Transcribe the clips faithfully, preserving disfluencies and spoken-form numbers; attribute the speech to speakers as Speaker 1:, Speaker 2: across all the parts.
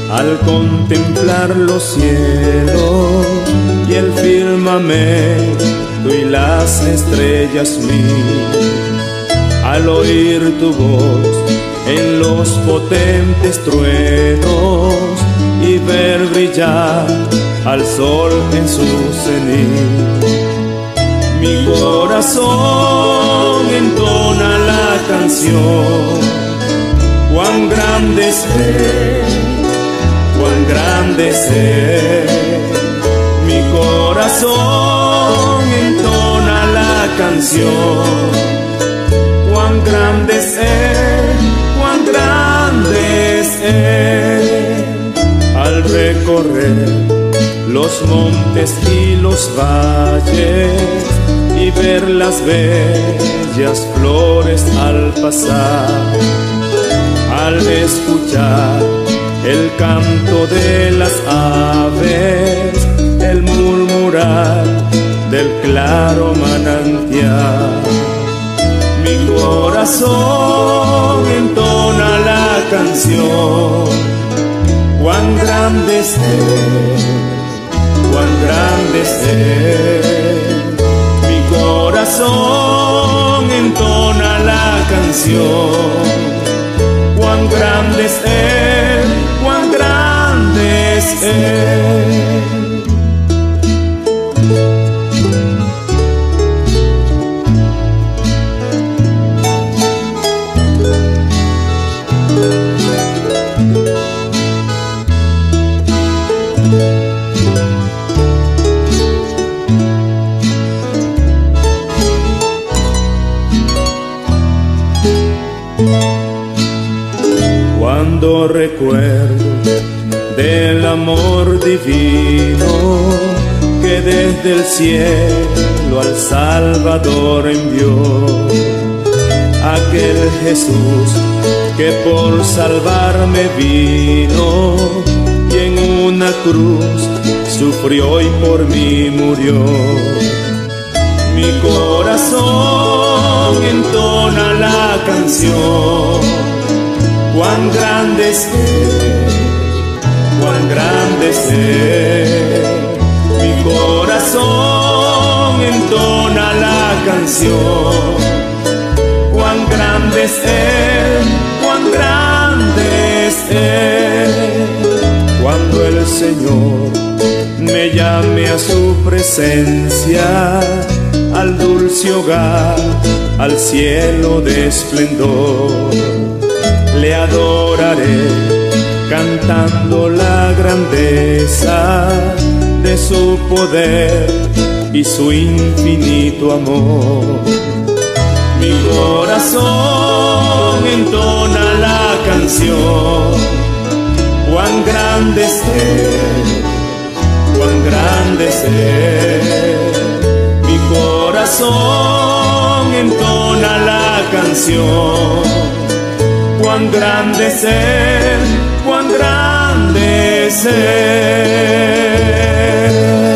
Speaker 1: al contemplar los cielos y el firmamento y las estrellas vi, al oír tu voz en los potentes truenos y ver brillar al sol en su cenit. Mi corazón entona la canción: cuán grande es Él, cuán grande es Él. Mi corazón entona la canción: cuán grande es Él, cuán grande es Él. Al recorrer los montes y los valles y ver las bellas flores al pasar, al escuchar el canto de las aves, el murmurar del claro manantial, mi corazón entona la canción: cuán grande es Él, cuán grande es Él. Mi corazón entona la canción: cuán grande es Él, cuán grande es Él. Cuando recuerdo del amor divino que desde el cielo al Salvador envió, aquel Jesús que por salvarme vino y en una cruz sufrió y por mí murió. Mi corazón entona la canción: cuán grande es Él, cuán grande es Él. Mi corazón entona la canción: cuán grande es Él, cuán grande es Él. Cuando el Señor me llame a su presencia, al dulce hogar, al cielo de esplendor, le adoraré cantando la grandeza de su poder y su infinito amor. Mi corazón entona la canción: cuán grande es Él, cuán grande es Él. Mi corazón entona la canción: cuán grande es Él, cuán grande es Él.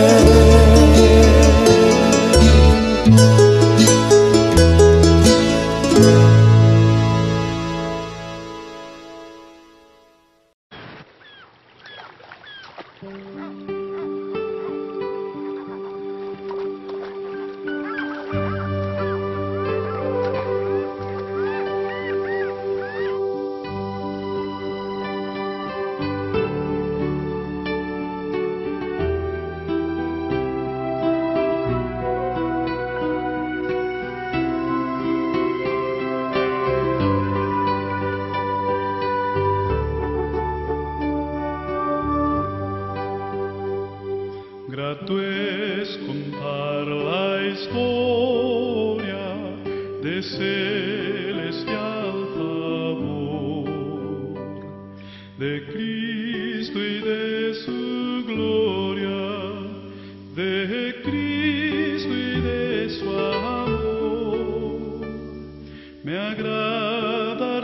Speaker 2: Grato es contar la historia de celestial favor, de Cristo y de su gloria, de Cristo y de su amor. Me agrada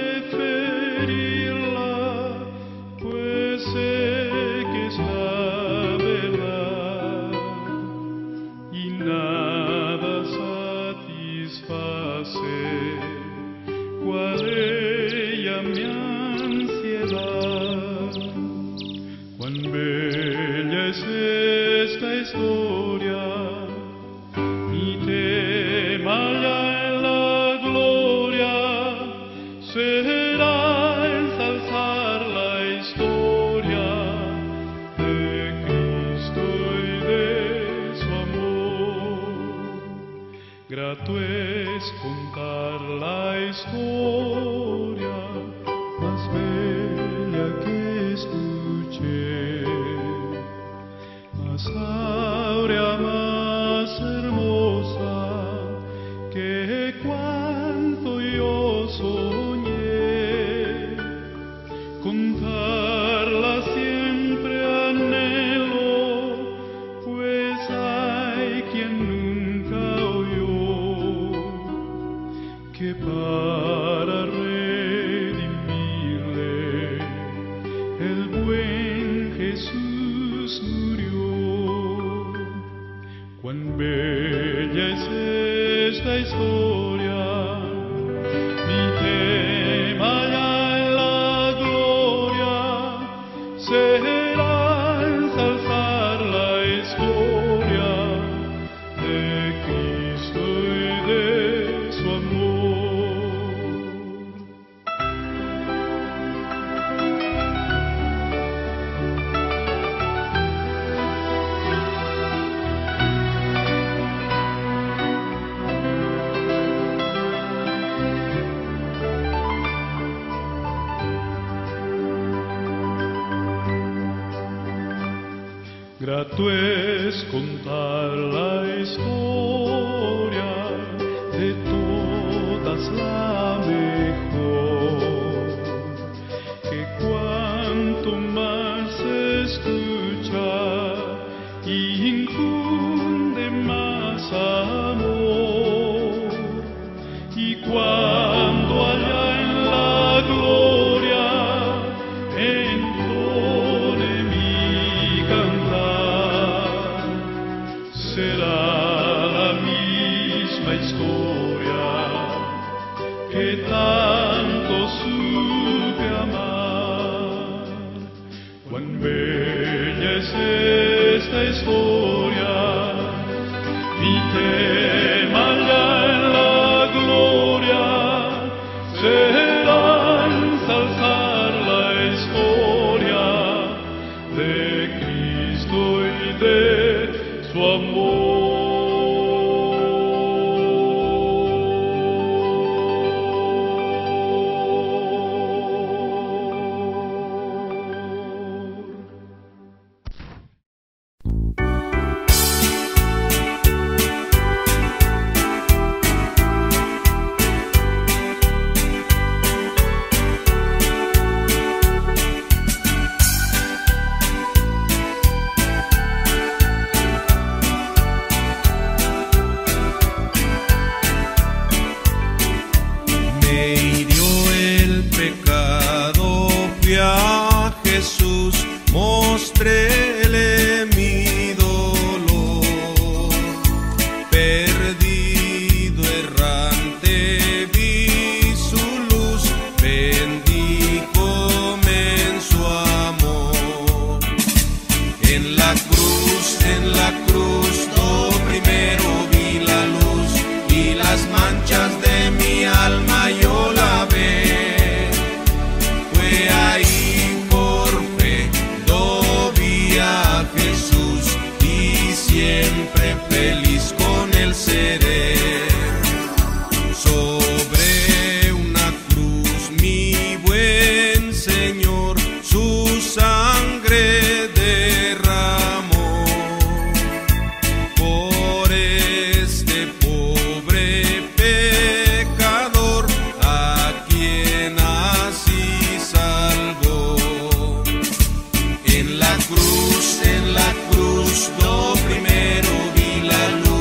Speaker 2: referirla, pues sé que es la verdad y nada satisface cual ella mi ansiedad. es contar la historia más bella que escuché, más áurea, más hermosa que cuanto yo soñé. Contarla siempre anhelo, pues hay quien nunca oyó que para redimirle el buen Jesús murió. Cuán bella es esta historia, mi tema ya en la gloria será ensalzar la historia de Cristo y de su amor. Grato es contar la historia, de todas la mejor, que cuanto más se escucha infunde más amor, y cuando allá en la gloria entone mi cantar, será la misma historia que tanto supe amar. Cuán bella es esta historia, mi tema ya en la gloria será ensalzar la historia de Cristo y de su amor.
Speaker 3: Mostréle mi dolor, perdido errante vi su luz, bendíjome en su amor. En la cruz, en la cruz, lo primero vi la luz y las manchas de mi alma yo lavé. Fue ahí por fe lo vi a Jesús y siempre feliz con él seré. Sobre una cruz mi buen Señor su sangre derramó por este pobre pecador a quien así salvó. En la cruz, en la cruz, lo primero vi la luz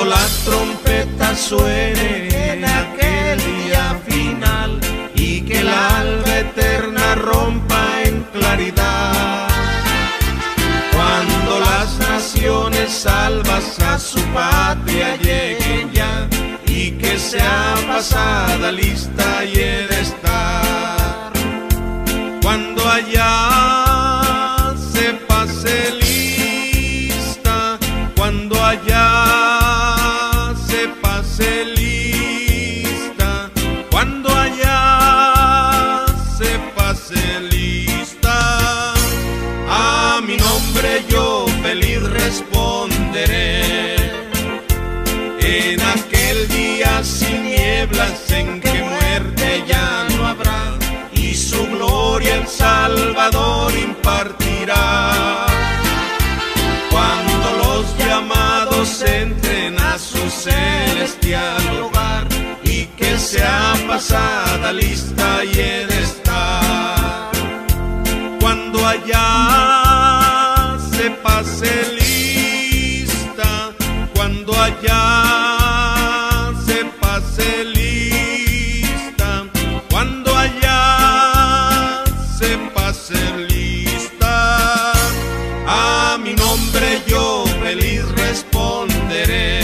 Speaker 3: la trompeta suene en aquel día final y que el alba eterna rompa en claridad. Cuando las naciones salvas a su patria lleguen ya y que sea pasada lista y he de estar. Cuando allá se pase lista, cuando allá se pase lista, cuando allá se pase lista, a mi nombre yo feliz responderé. En aquel día sin nieblas en que muerte ya no habrá, y su gloria el Salvador impartirá. Cuando los llamados entren a su celestial hogar y que sea pasada lista y he de estar. Cuando allá se pase lista, cuando allá se pase lista, cuando allá se pase lista, a mi nombre yo feliz responderé.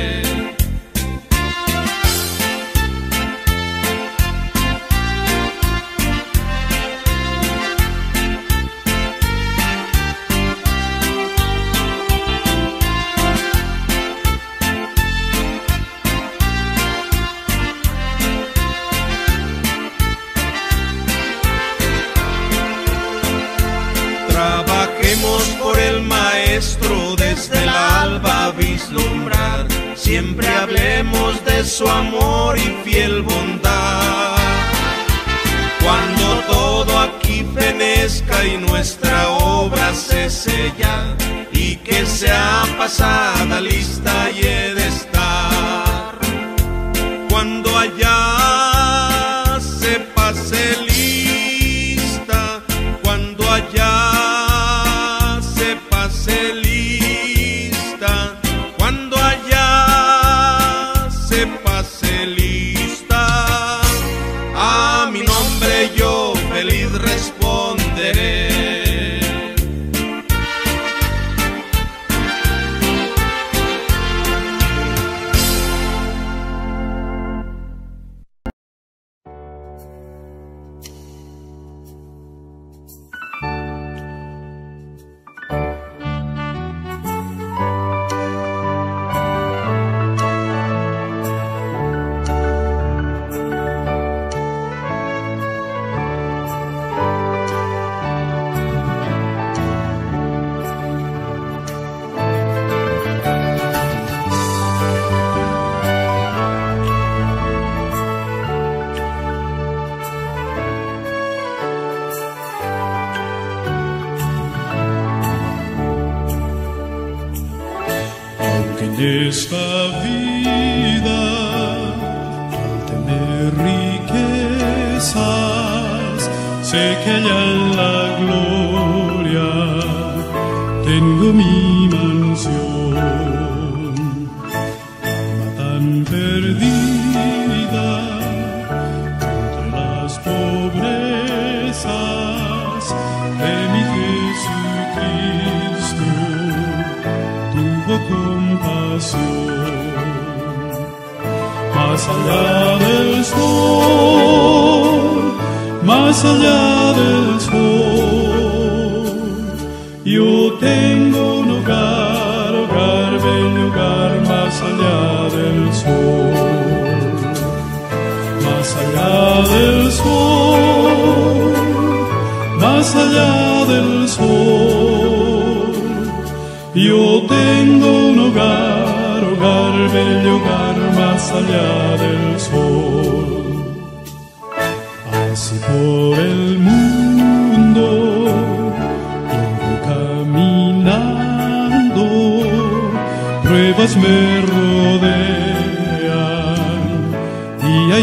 Speaker 3: Trabajemos por el Maestro desde el alba vislumbrar, siempre hablemos de su amor y fiel bondad. Cuando todo aquí fenezca y nuestra obra se sella y que sea pasada lista y he de estar. Cuando allá se pase lista, cuando allá se pase lista, cuando allá se pase lista, a mi nombre yo feliz responderé.
Speaker 2: Esta vida, al tener riquezas, sé que allá en la gloria tengo mi mansión. Alma tan perdida entre las pobrezas de mi Jesucristo tuvo compasión. Más allá del sol, más allá del sol, yo tengo un hogar, hogar, bello hogar, más allá del sol. Más allá del sol, más allá del sol, yo tengo un hogar, hogar, bello hogar, más allá del sol. Así por el mundo yo voy caminando, pruebas me rodean y hay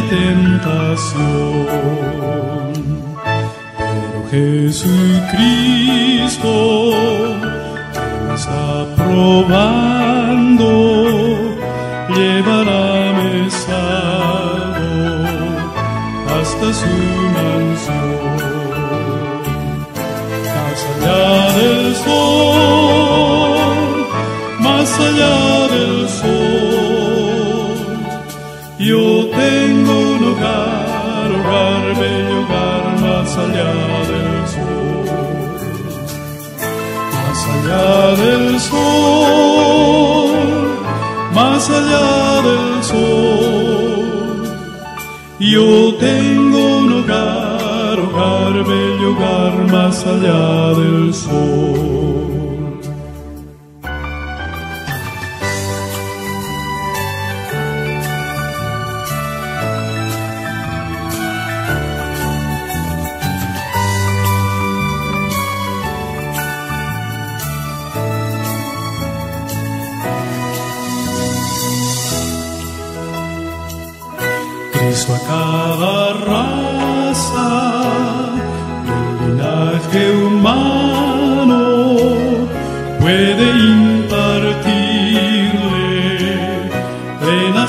Speaker 2: tentación. Pero Jesucristo está probando llevará salvo hasta su mansión. Más allá del sol, más allá del sol, yo tengo un hogar, hogar, bello hogar, más allá del sol. Más allá del sol, más allá del sol, yo tengo un hogar, hogar, bello hogar, más allá del sol. Cristo a cada raza del linaje humano puede impartirle plena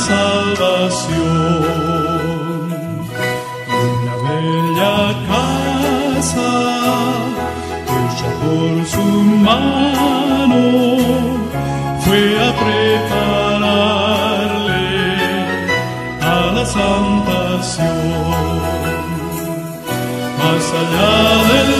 Speaker 2: salvación. Una bella casa hecha por su mano fue a prepararle a la salvación. Más allá del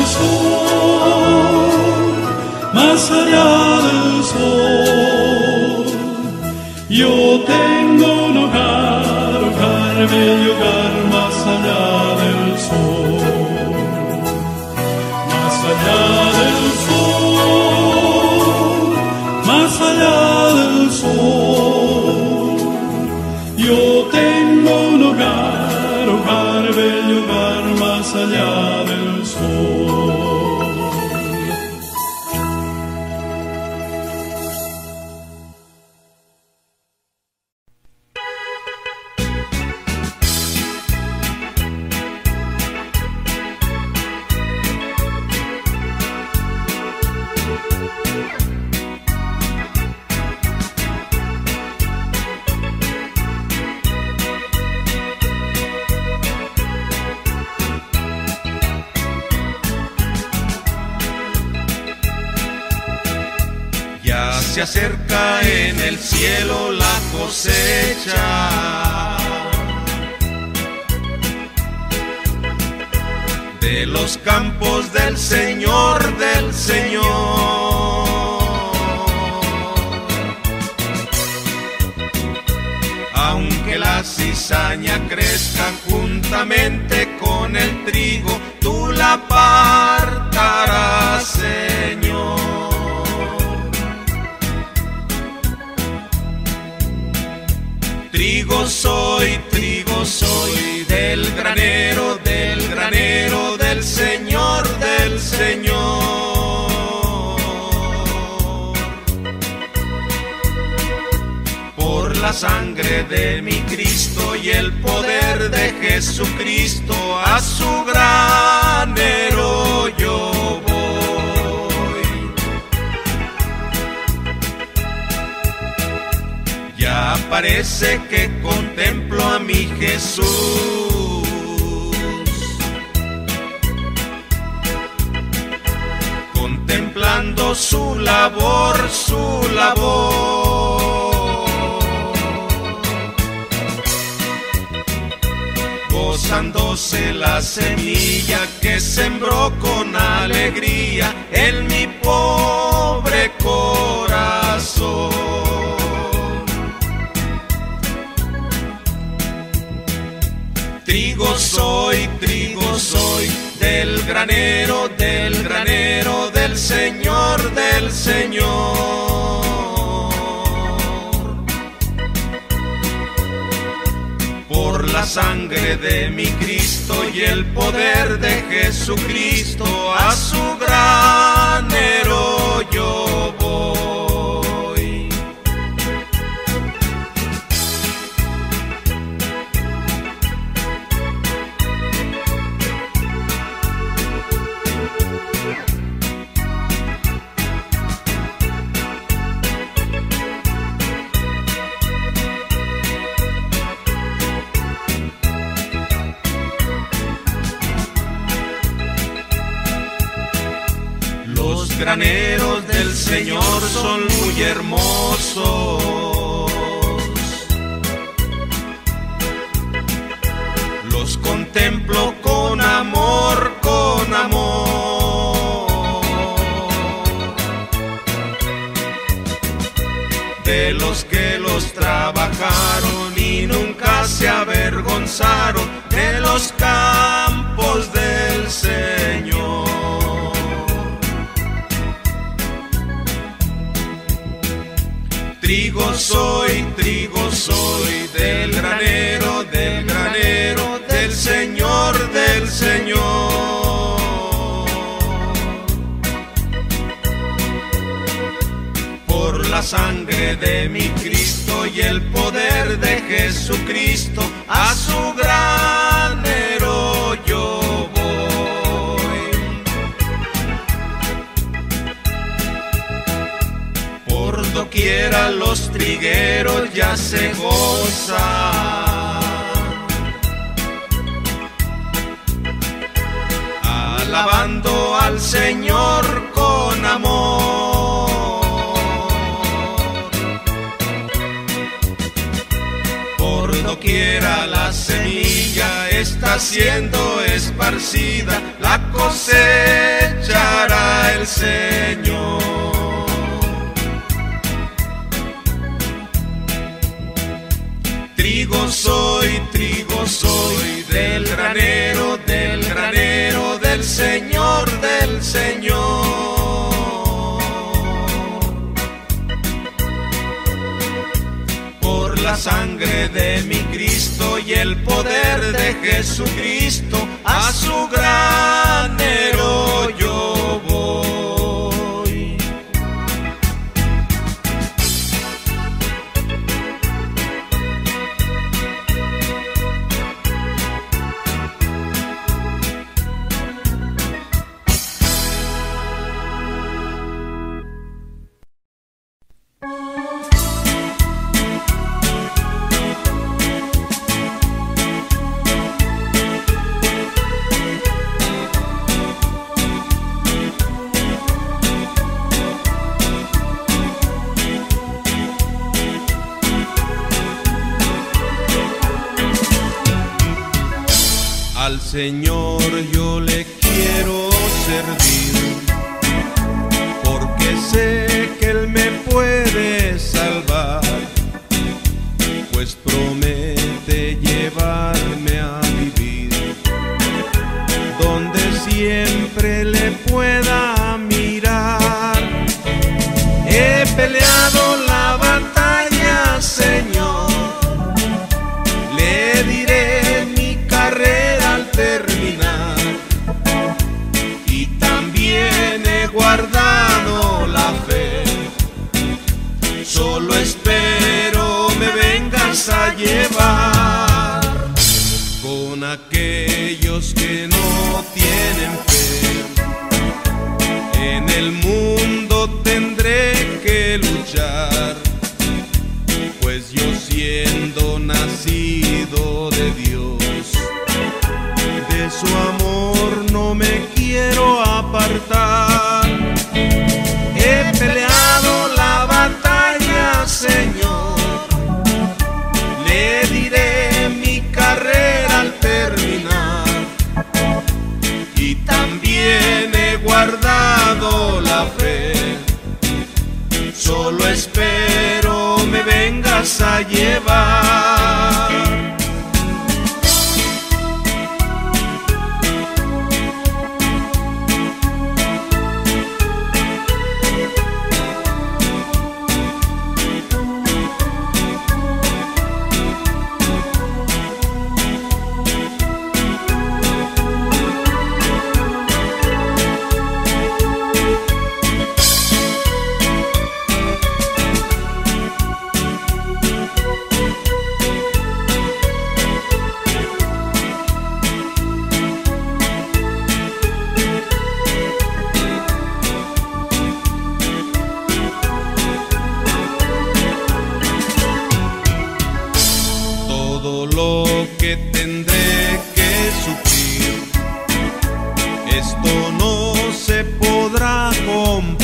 Speaker 2: sol, más allá del sol, yo tengo un hogar, hogar, bello hogar, más allá del sol. Más allá del sol, más allá del sol, yo tengo un hogar, hogar, bello hogar, más allá del sol.
Speaker 3: Se acerca en el cielo la cosecha, de los campos del Señor, del Señor. Aunque la cizaña crezca juntamente con el trigo, tú la apartarás, Señor. Trigo soy, trigo soy, del granero, del granero, del Señor, del Señor. Por la sangre de mi Cristo y el poder de Jesucristo, a su granero yo voy. Ya parece que contemplo a mi Jesús, contemplando su labor, su labor, gozándose la semilla que sembró con alegría en mi pobre corazón. Trigo soy, trigo soy, del granero, del granero, del Señor, del Señor. Por la sangre de mi Cristo y el poder de Jesucristo, a su granero yo voy. graneros del Señor son muy hermosos. Los contemplo con amor, con amor. De los que los trabajaron y nunca se avergonzaron de los campos del Señor. Trigo soy, trigo soy, del granero, del granero, del Señor, del Señor. Por la sangre de mi Cristo y el poder de Jesucristo, a su granero yo voy. Por doquiera los trigueros ya se gozan, alabando al Señor con amor. Por doquiera la semilla está siendo esparcida, la cosechará el Señor. Trigo soy, trigo soy, del granero, del granero, del Señor, del Señor. Por la sangre de mi Cristo y el poder de Jesucristo, a su granero yo voy. Al Señor yo le quiero servir, porque sé que Él me puede salvar, pues promete llevarme a vivir donde siempre le pueda mirar. He peleado la batalla, Señor, le diré mi carrera al terminar, y también he guardado la fe. Solo espero me vengas a llevar con aquellos que no tienen fe. En el mundo tendré que luchar, pues yo siendo nacido de Dios, de su amor no me quiero apartar. He peleado la batalla, Señor, le diré mi carrera al terminar, y también he guardado la fe. Solo espero me vengas a llevar. Todo lo que tendré que sufrir, esto no se podrá comprar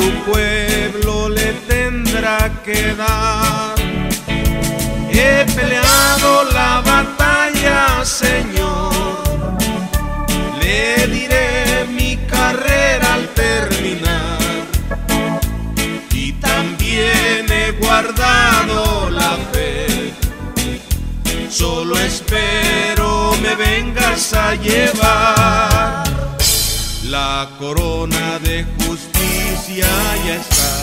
Speaker 3: su pueblo le tendrá que dar. He peleado la batalla, Señor, le diré mi carrera al terminar, y también he guardado la fe. Solo espero me vengas a llevar. La corona de justicia ya está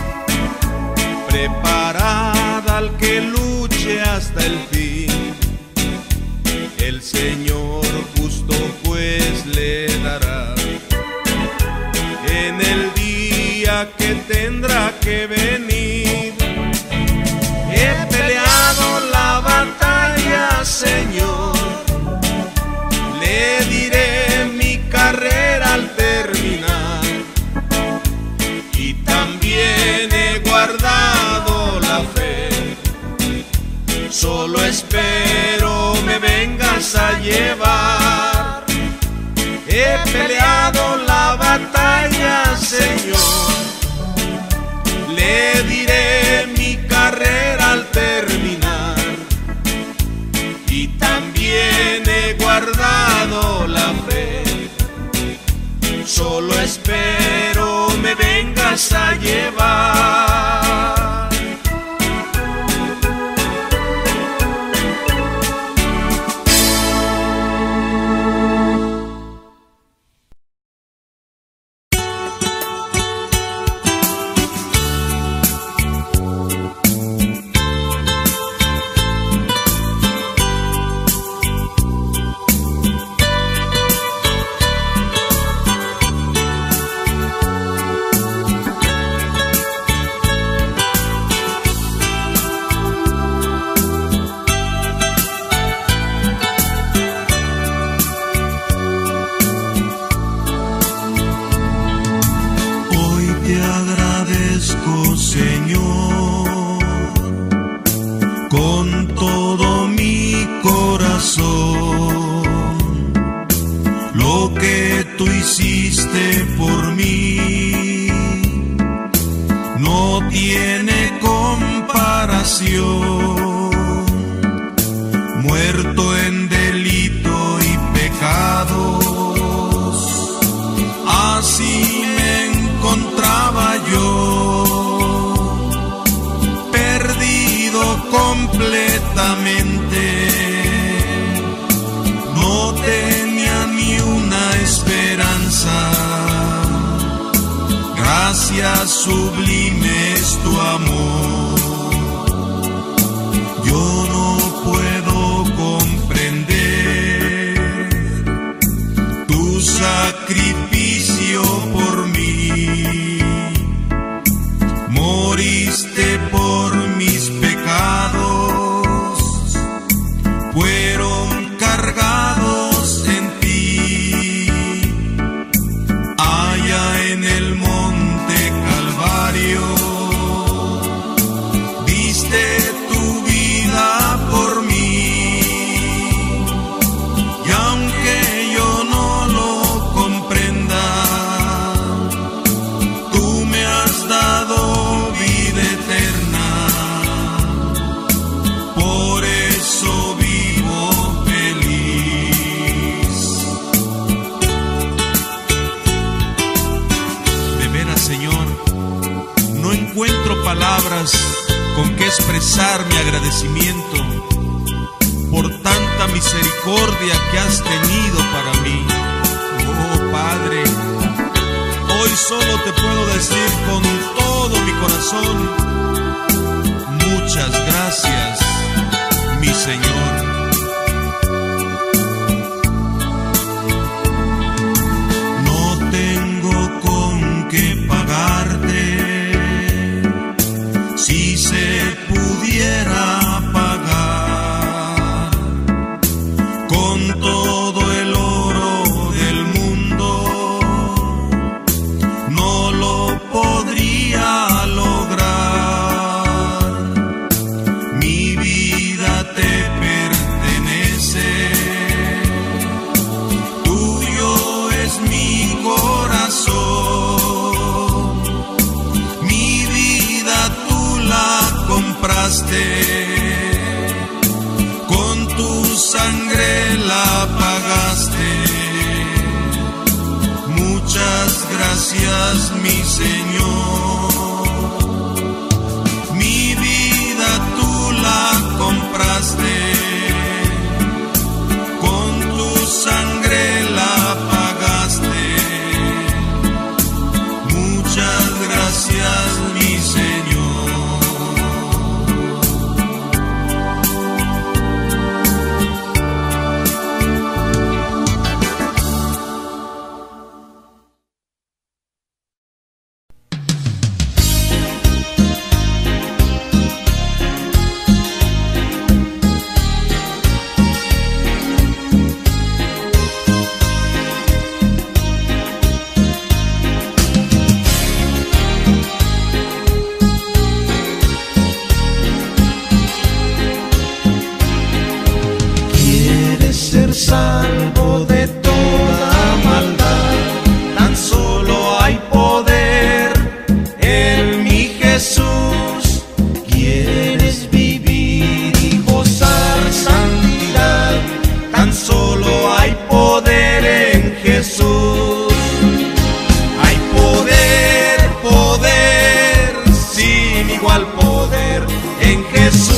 Speaker 3: preparada al que luche hasta el fin. El Señor justo pues le dará en el día que tendrá que venir. He peleado la batalla, Señor, le diré mi carrera al terminar, y también he guardado la fe. Solo espero me vengas a llevar. He peleado la batalla, Señor, le diré mi carrera al terminar, y también he guardado la fe. Solo espero me vengas a llevar.
Speaker 4: Muerto en delito y pecados, así me encontraba yo, perdido completamente, no tenía ni una esperanza. Gracias sublime es tu amor. Yo no puedo comprender tu sacrificio por mí. Moriste por mis pecados, fueron cargados en ti. Allá en el monte Calvario diste tu vida por mí, y aunque yo no lo comprenda, tú me has dado vida eterna. Por eso vivo feliz. De veras, Señor, no encuentro palabras con que expresar mi agradecimiento por tanta misericordia que has tenido para mí. Oh Padre, hoy solo te puedo decir con todo mi corazón, muchas gracias, mi Señor. No tengo con qué pagarte, si se pudiera pagar con todo el oro del mundo, no lo podría lograr. Mi
Speaker 3: con tu sangre la pagaste. Muchas gracias, mi Señor. Mi vida tú la compraste, con tu sangre la pagaste. Muchas gracias, mi Señor.
Speaker 1: Salvo de toda maldad, tan solo hay poder en mi Jesús. Quieres vivir y gozar santidad, tan solo hay poder en Jesús. Hay poder, poder, sin igual poder en Jesús,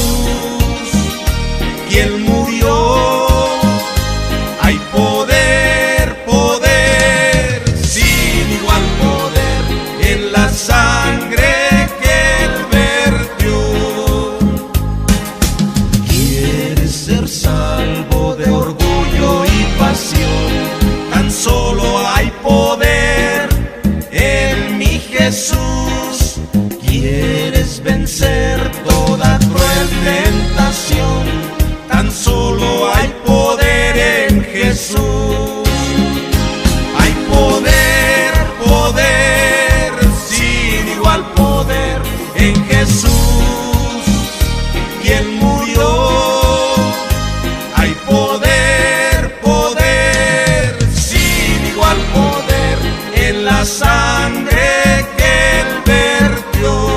Speaker 1: quien murió. Hay poder, poder, sin igual poder en la sangre que Él vertió. Quieres ser salvo de orgullo y pasión, tan solo hay poder en mi Jesús. Quieres vencer toda cruel tentación, tan solo hay poder en Jesús. Hay poder, poder, sin igual poder en Jesús, quien murió. Hay poder, poder, sin igual poder en la sangre que Él vertió.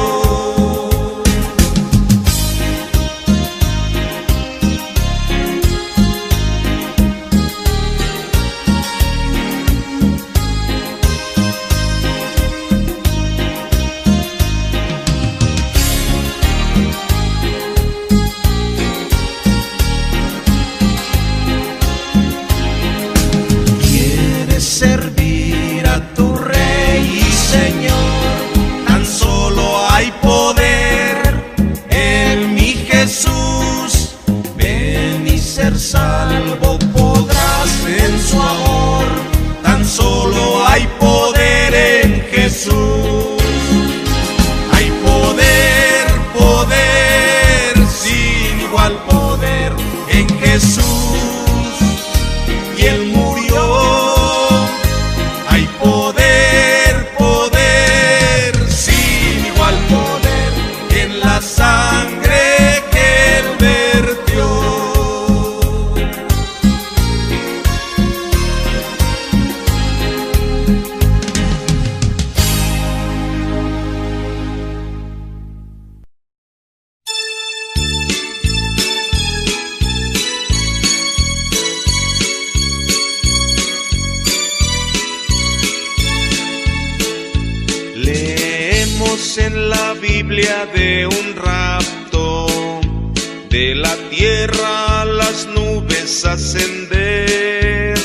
Speaker 1: Servir a tu Rey y Señor, tan solo hay poder en mi Jesús. Ven y ser salvo podrás en su amor, tan solo hay poder en Jesús. Hay poder, poder, sin igual poder en Jesús, quien murió. Hay poder, poder, sin igual poder en la sangre que Él vertió. Leemos en la Biblia de un rapto, de la tierra a las nubes ascender.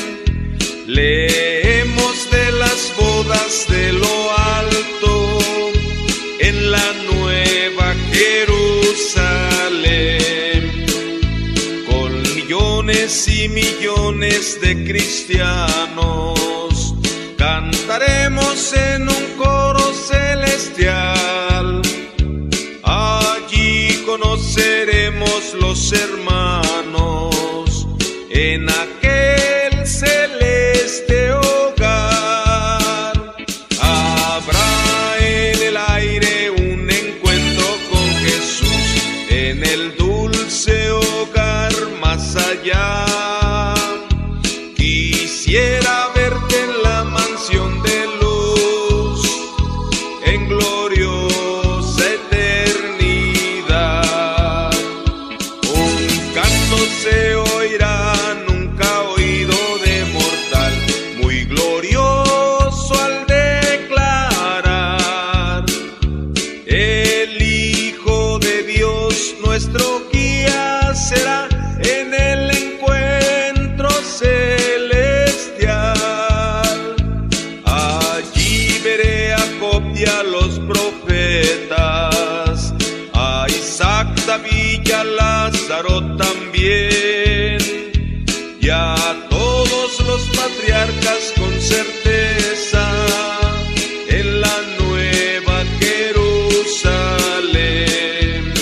Speaker 1: Leemos de las bodas de lo alto en la nueva Jerusalén, con millones y millones de cristianos. Cantaremos en un coro celestial, allí conoceremos los hermanos en aquel celeste hogar. Habrá en el aire un encuentro con Jesús, en el dulce hogar más allá. Quisiera verte en la mansión de luz, en gloriosa eternidad. canto se oirá, nunca oído de mortal, muy glorioso al declarar: el Hijo de Dios nuestro guía será en el encuentro celestial. Allí veré a Job y a los profetas, a Isaac, David y a Lázaro también, y a todos los patriarcas con certeza en la nueva Jerusalén.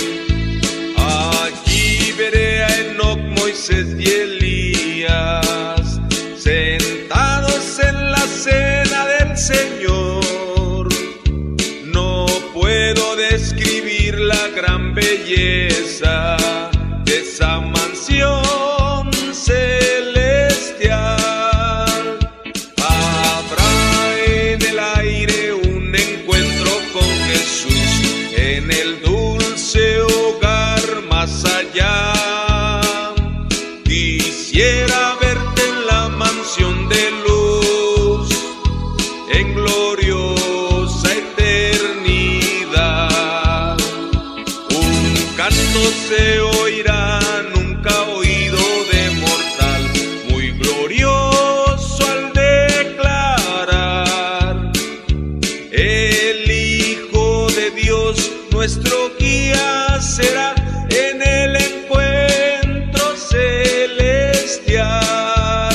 Speaker 1: Allí veré a Enoc, Moisés y Elías sentados en la cena del Señor. No puedo describir la gran belleza de esa mansión celestial. Habrá en el aire un encuentro con Jesús, en el dulce hogar más allá. Quisiera verte en la mansión de luz, en gloriosa eternidad. Un canto se oirá, nunca oído de mortal, muy glorioso al declarar: el Hijo de Dios nuestro guía será en el encuentro celestial.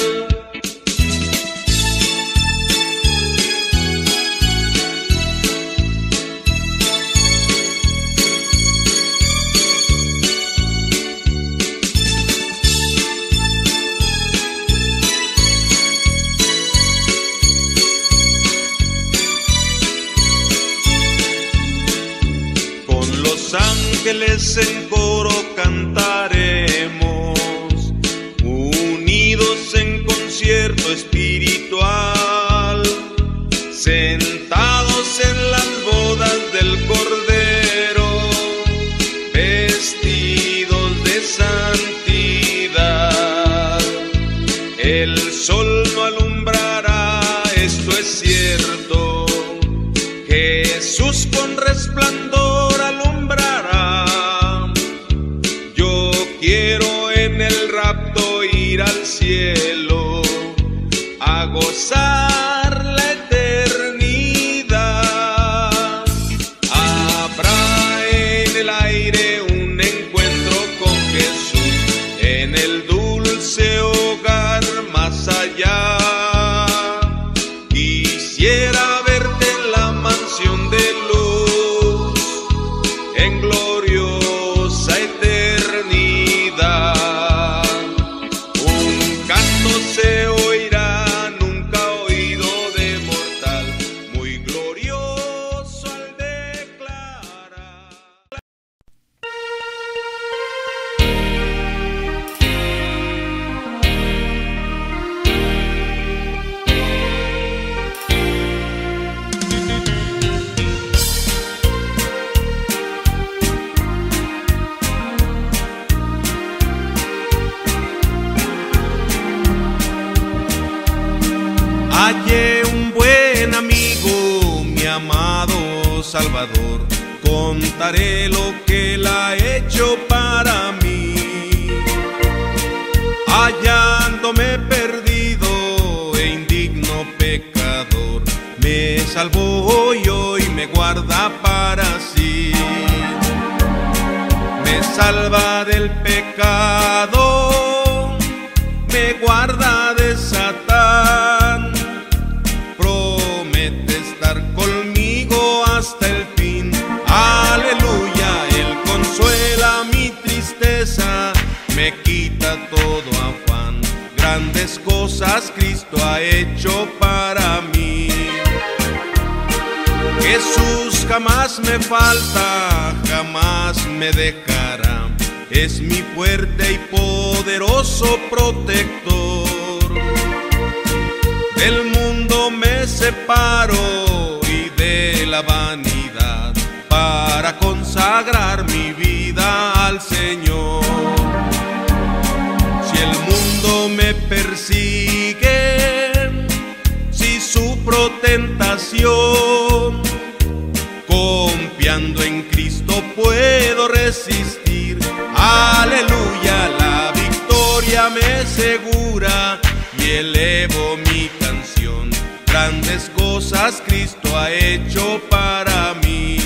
Speaker 1: Con los ángeles en coro cantaremos, unidos en concierto espiritual, sentados en las bodas del Cordero, vestidos de santidad. El sol no alumbrará, esto es cierto, Jesús con resplandor alumbrará. Yo quiero en el rapto ir al cielo a gozar la eternidad. Habrá en el aire un encuentro con Jesús, en el dulce hogar más allá. Quisiera verte en la mansión de luz, en gloriosa eternidad. Un canto se oirá, nunca oído de mortal, muy glorioso al declarar. Hallé un buen amigo, mi amado Salvador, contaré lo que él ha hecho para mí. Hallándome perdido e indigno pecador, me salvó y hoy me guarda para sí. Me salva del pecado, me guarda de Satán, promete estar conmigo hasta el fin. Aleluya, Él consuela mi tristeza, me quita todo afán. Grandes cosas Cristo ha hecho para mí. Jesús jamás me falta, jamás me dejará. Es mi fuerte y poderoso protector. Del mundo me separo y de la vanidad, para consagrar mi vida al Señor. me persiguen, si sufro tentación, confiando en Cristo puedo resistir. Aleluya, la victoria me segura y elevo mi canción. Grandes cosas Cristo ha hecho para mí.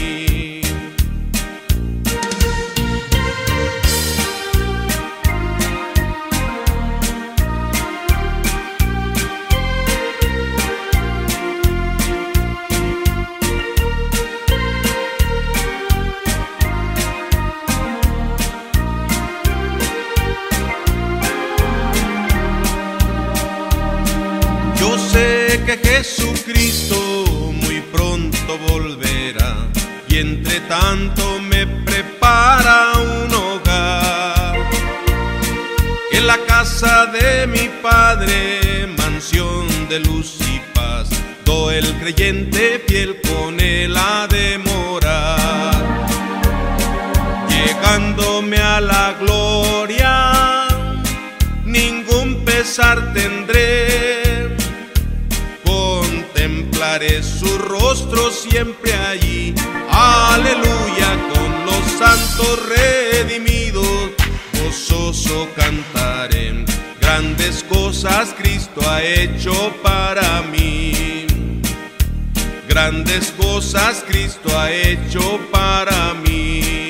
Speaker 1: Yo sé que Jesucristo muy pronto volverá y entre tanto me prepara un hogar. En la casa de mi Padre, mansión de luz y paz, todo el creyente fiel con él ha de morar. Llegándome a la gloria, ningún pesar tendré, contemplaré su rostro siempre allí. Aleluya, con los santos redimidos, gozoso cantaré. Grandes cosas Cristo ha hecho para mí. Grandes cosas Cristo ha hecho para mí.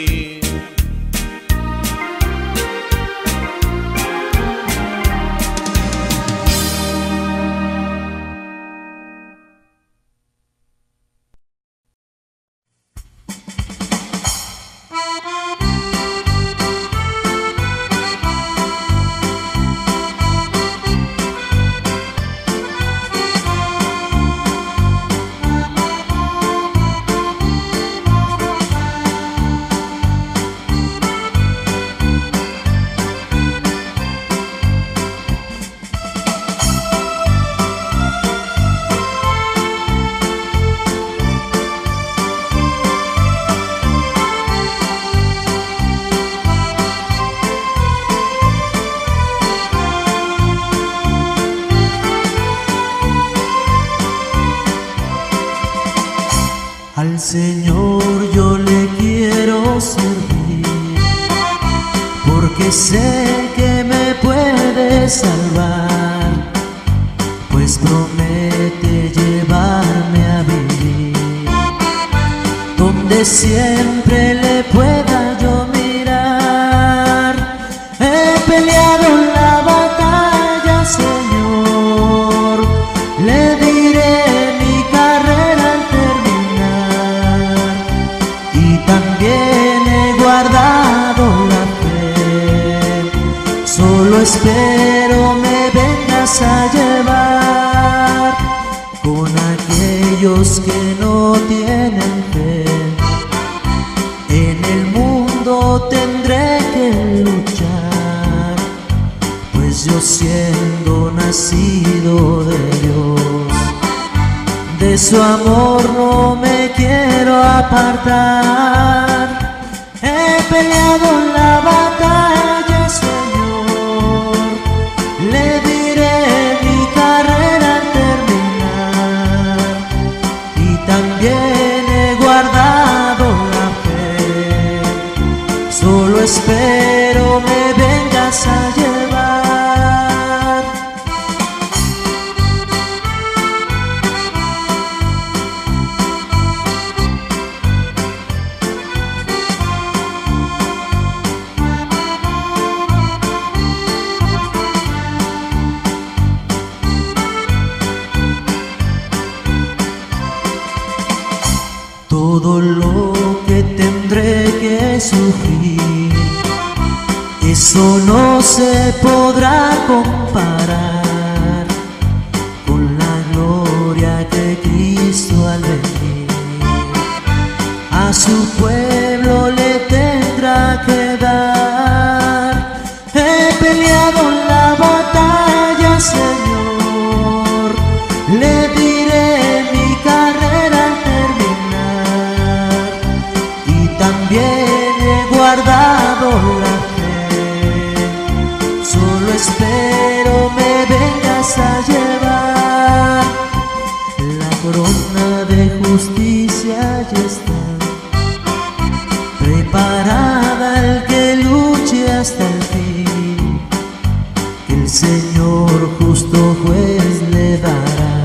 Speaker 5: Al Señor yo le quiero servir, porque sé que me puede salvar, pues promete llevarme a vivir donde siempre le pueda yo mirar. He peleado la batalla, Señor, le diré mi carrera al terminar, y también he guardado la fe. Solo espero me vengas a llevar con aquellos que no tienen fe. En el mundo tendré que luchar, pues yo siendo nacido de Dios, de su amor no me quiero apartar. He peleado la batalla, Señor, le diré mi carrera al terminar, y también he guardado la fe. Solo espero me vengas a llevar. Todo lo que tendré que sufrir, eso no se podrá comparar con la gloria que Cristo al venir a su pueblo le tendrá que dar. He peleado la batalla, Señor, le diré mi carrera al terminar, y también he guardado la fe. Solo espero me vengas a llevar. La corona de justicia ya está preparada, el que luche hasta el fin, que el Señor justo juez le dará.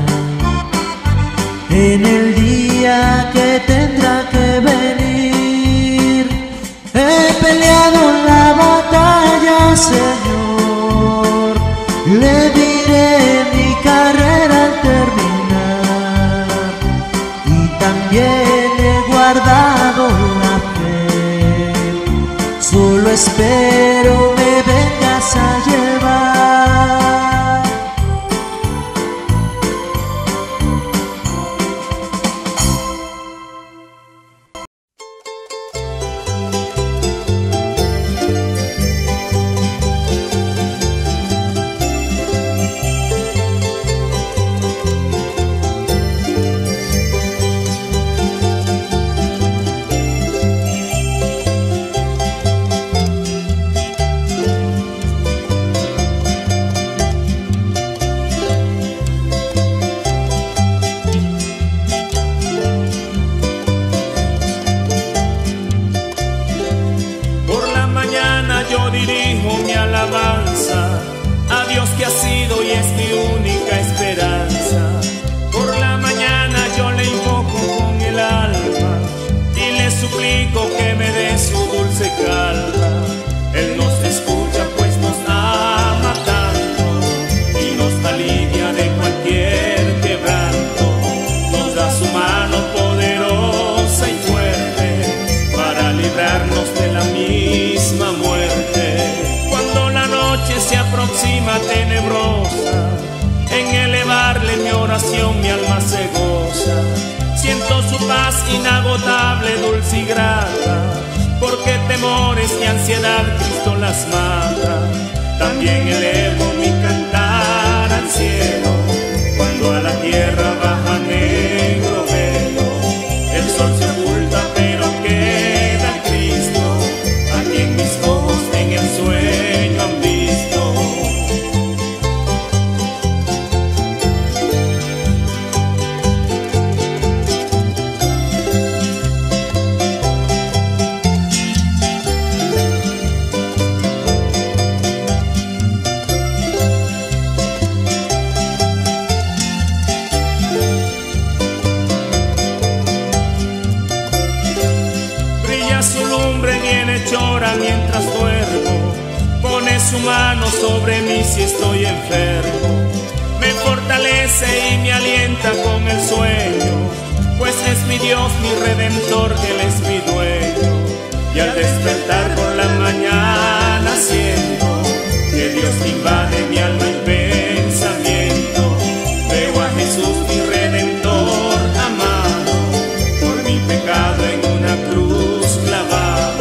Speaker 5: En el día que tendrá que venir, he peleado la batalla, Señor, le diré mi carrera al terminar, y también he guardado la fe, solo espero me vengas a llevar.
Speaker 6: A Dios que ha sido y es mi única esperanza. Por la mañana yo le invoco con el alma y le suplico que me dé su dulce calma. Él nos escucha pues nos ama tanto y nos alivia de cualquier quebranto. Nos da su mano poderosa y fuerte para librarnos de la misma muerte. Se aproxima tenebrosa, en elevarle mi oración mi alma se goza. Siento su paz inagotable, dulce y grata, porque temores y ansiedad Cristo las mata. También elevo mi cantar al cielo, cuando a la tierra baja negro velo. El sol se oculta pero queda Cristo, a quien mis ojos en el sueño han visto. Llora mientras duermo, pone su mano sobre mí si estoy enfermo, me fortalece y me alienta con el sueño, pues es mi Dios, mi Redentor, Él es mi dueño. Y al despertar por la mañana siento que Dios invade mi alma y pensamiento. Veo a Jesús, mi Redentor amado, por mi pecado en una cruz clavado.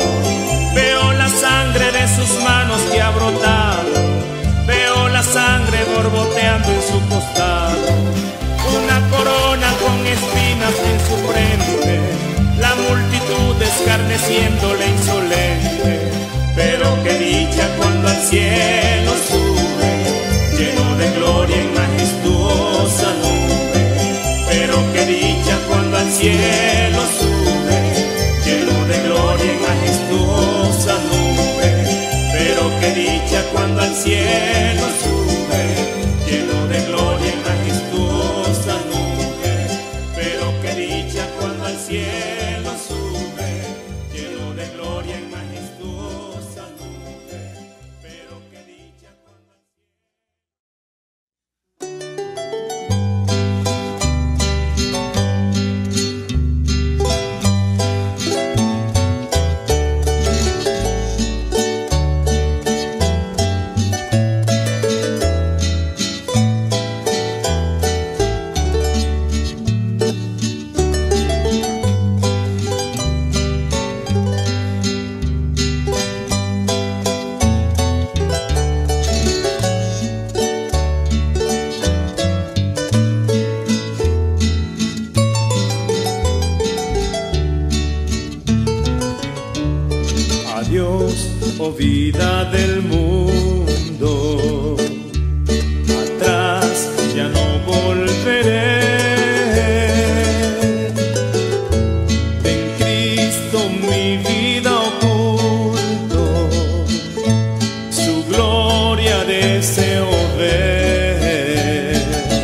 Speaker 6: Sangre de sus manos que ha brotado, veo la sangre borboteando en su costado. Una corona con espinas en su frente, la multitud escarneciéndole insolente. Pero qué dicha cuando al cielo sube, lleno de gloria en majestuosa nube. Pero qué dicha cuando al cielo sube, lleno de gloria en majestuosa nube. Pero qué dicha cuando al cielo sube, lleno de gloria en majestuosa nube. Pero qué dicha cuando al cielo sube, lleno de gloria en majestuosa nube. Pero qué dicha cuando al
Speaker 7: Dios, oh vida del mundo.
Speaker 6: deseo ver.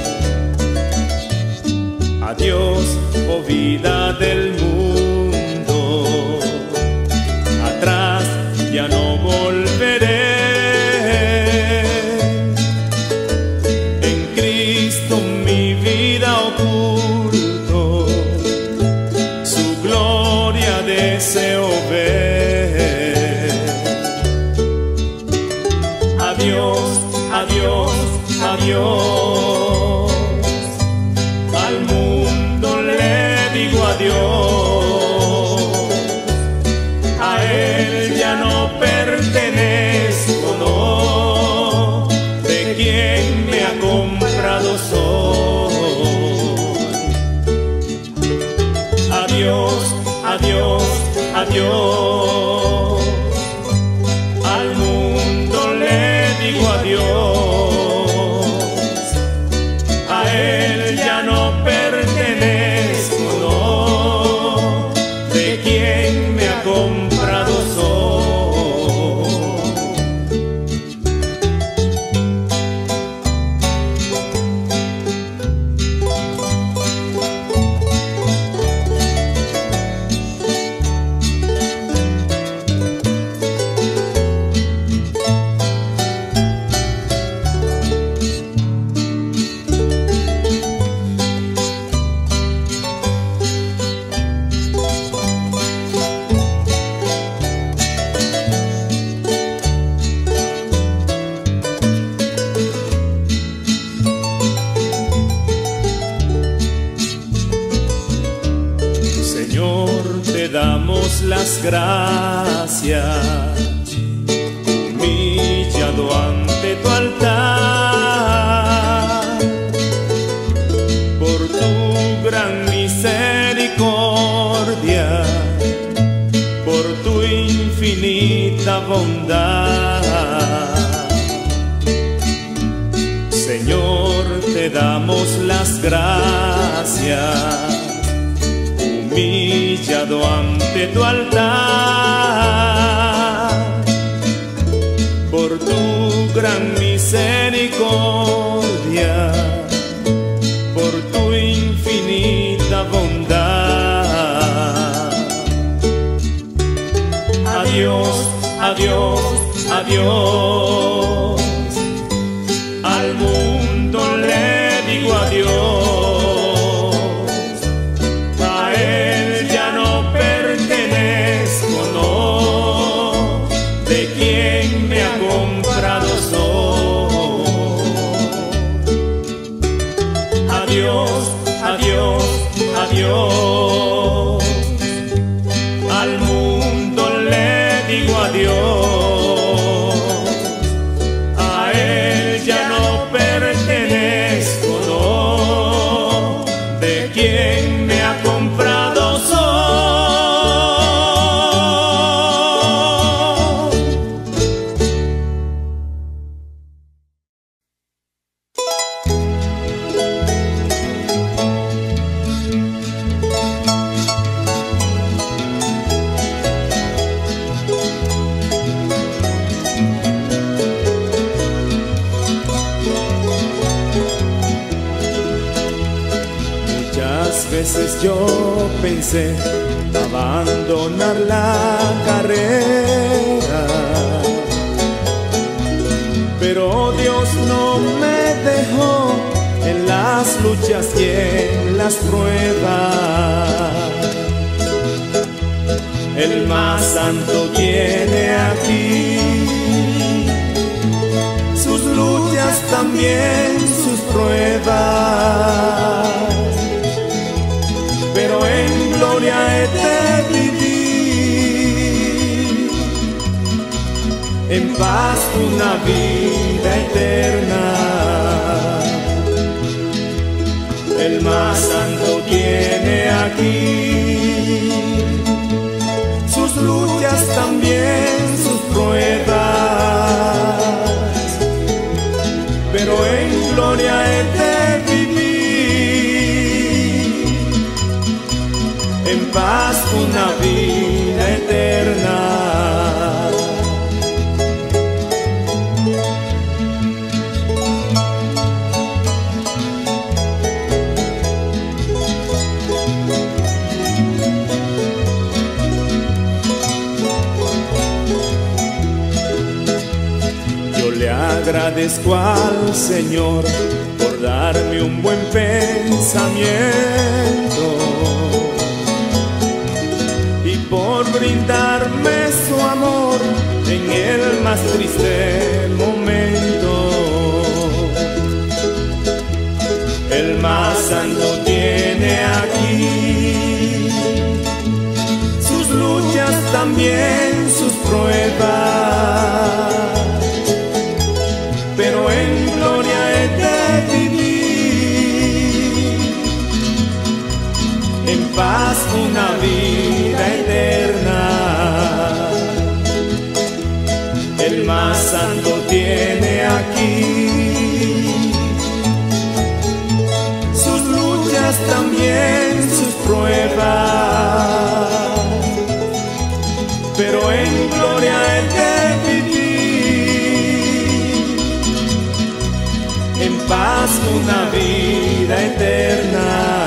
Speaker 6: Adiós, oh vida del mundo, atrás ya no volveré. En Cristo mi vida oculto, su gloria deseo ver. Adiós, adiós, adiós, al mundo le digo adiós. A él ya no pertenezco, no, de quien me ha comprado soy. Adiós, adiós, adiós, al mundo le digo adiós. A él ya no pertenezco, no, de quien me ha comprado soy. Señor, te damos las gracias, humillado ante tu altar, por tu gran misericordia, por tu infinita bondad. Señor, te damos las gracias, humillado ante tu altar, por tu gran misericordia, por tu infinita bondad. Adiós, adiós, adiós, al mundo le digo adiós. Adiós, adiós, adiós, al mundo le digo adiós. A él ya no pertenezco, no, de quien me ha comprado soy. Veces yo pensé abandonar la carrera, pero Dios no me dejó en las luchas y en las pruebas. El más santo tiene aquí sus luchas, también sus pruebas, pero en gloria he de vivir, en paz una vida eterna. El más santo tiene aquí sus luchas, también sus pruebas, pero en gloria he de vivir, en paz una vida eterna. le agradezco al Señor por darme un buen pensamiento y por brindarme su amor en el más triste momento. El más santo tiene aquí sus luchas, también sus pruebas, pero en gloria he de vivir, en paz una vida eterna. El más santo tiene aquí sus luchas, también sus pruebas, pero en gloria he de vivir, en paz una vida eterna.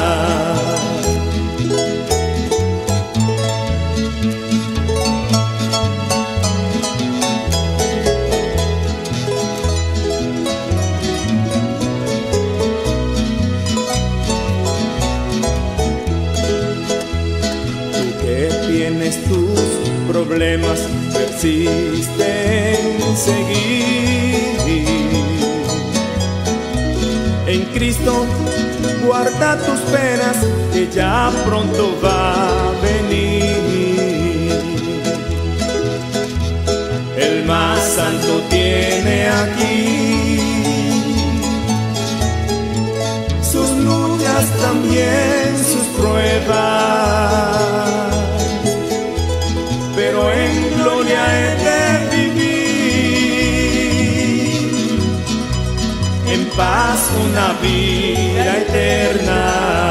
Speaker 6: Tus problemas persisten en seguir. En Cristo guarda tus penas, que ya pronto va a venir. El más santo tiene aquí sus luchas, también sus pruebas, pero en gloria he de vivir, en paz una vida eterna.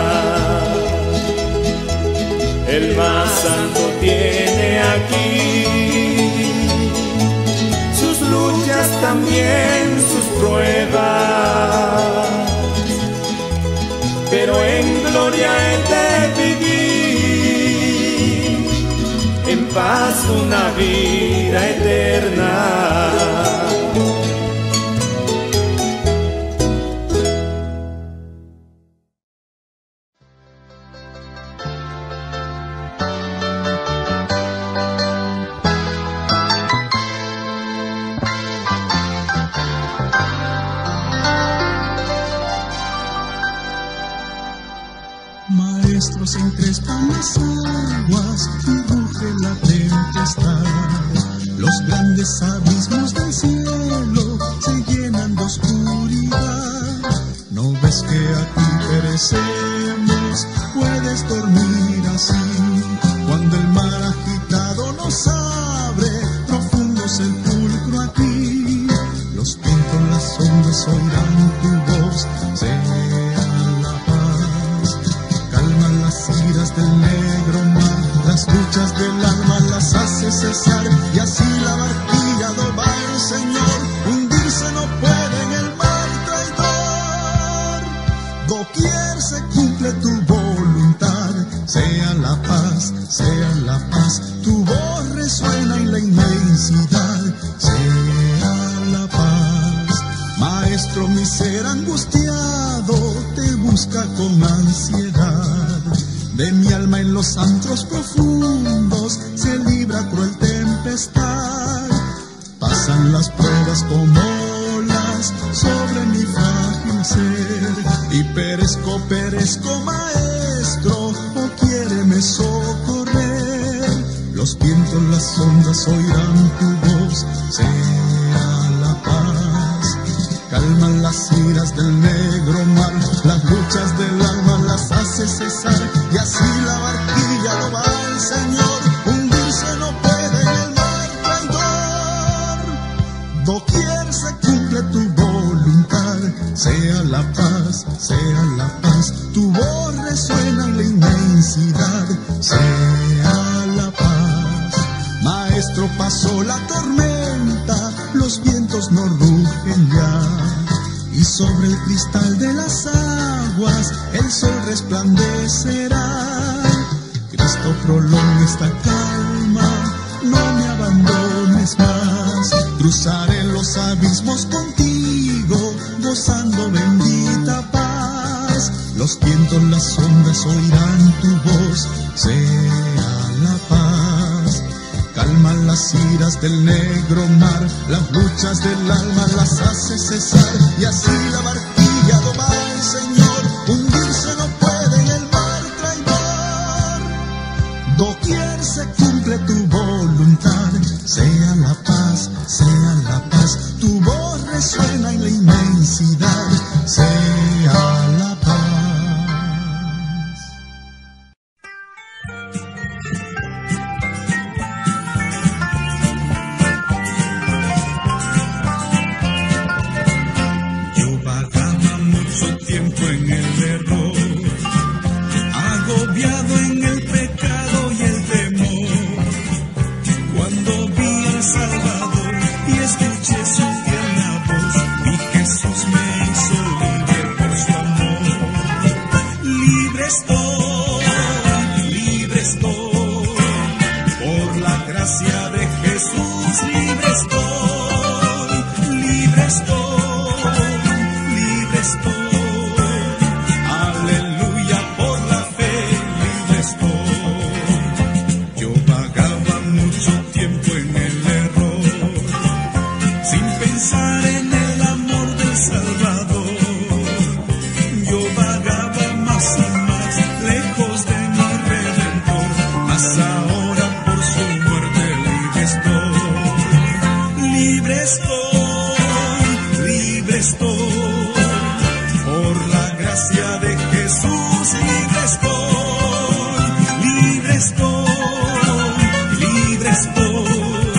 Speaker 6: El más santo tiene aquí sus luchas, también sus pruebas, pero en gloria he de vivir, en paz una vida eterna.
Speaker 2: Maestros encrespan las aguas y ruge la tempestad. Los grandes abismos del cielo se llenan de oscuridad. ¿No ves que aquí perecemos? Puedes dormir así. Cuando el mar agitado nos abre, profundo sepulcro aquí. Los vientos, las ondas oirán tu voz. Del negro mar, las luchas del alma las hace cesar, y así la barquilla do va el Señor, hundirse no puede en el mar traidor. Doquier se cumple tu voluntad, sea la paz, sea la paz, tu voz resuena en la inmensidad, sea la paz. Maestro, mi ser angustiado te busca con ansiedad. De mi alma en los antros profundos se libra cruel tempestad. Pasan las pruebas como olas sobre mi frágil ser, y perezco, perezco, maestro, o quiéreme socorrer. Los vientos, las ondas oirán tu voz, sea la paz. Calman las iras del negro mar, las luchas del alma las hace cesar, y así la barquilla lo va el Señor, hundirse no puede en el mar traidor. Doquier se cumple tu voluntad, sea la paz, sea la paz, tu voz resuena en la inmensidad, sea la paz. Maestro, pasó la tormenta, los vientos no rugen ya, y sobre el cristal de las aguas el sol resplandecerá. Cristo, prolonga esta calma, no me abandones más. Cruzaré los los abismos contigo, gozando bendita paz. Los vientos, las ondas oirán tu voz, sea la paz. Calma las iras del negro mar, las luchas del alma las hace cesar, y así la barquilla domar al Señor, hundirse no puede en el mar traidor. Doquier se cumple tu voluntad, sea la paz, sea la paz. Tu voz resuena en la inmensidad, sea la paz.
Speaker 3: Yo vagaba mucho tiempo en el error, agobiado en el pecado y el temor. Cuando vi al Salvador y escuché su tierna voz, mi Jesús me hizo libre por su amor. Libre estoy, libre estoy, por la gracia de Jesús. Libre estoy, libre estoy, libre estoy. Aleluya, por la fe, libre estoy. Yo vagaba mucho tiempo en el error, sin pensar en el amor del Salvador. Yo vagaba más y más lejos de mi Redentor, mas ahora por su muerte libre estoy. Libre estoy, libre estoy, por la gracia de Jesús. Libre estoy, libre estoy, libre estoy.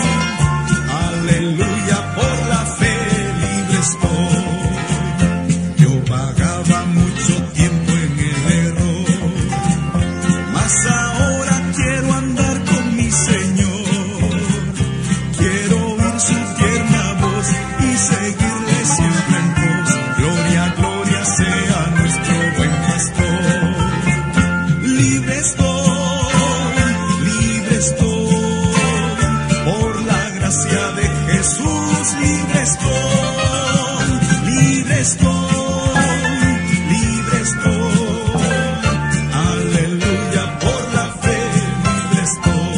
Speaker 3: Aleluya, por la fe, libre estoy. Yo vagaba mucho tiempo en el error, mas ahora quiero andar con mi Señor. Quiero oír su tierna voz y seguirle siempre en pos. Gloria, gloria sea nuestro buen pastor. Libre estoy, libre estoy, por la gracia de Jesús. Libre estoy, libre estoy, libre estoy. Aleluya, por la fe, libre estoy.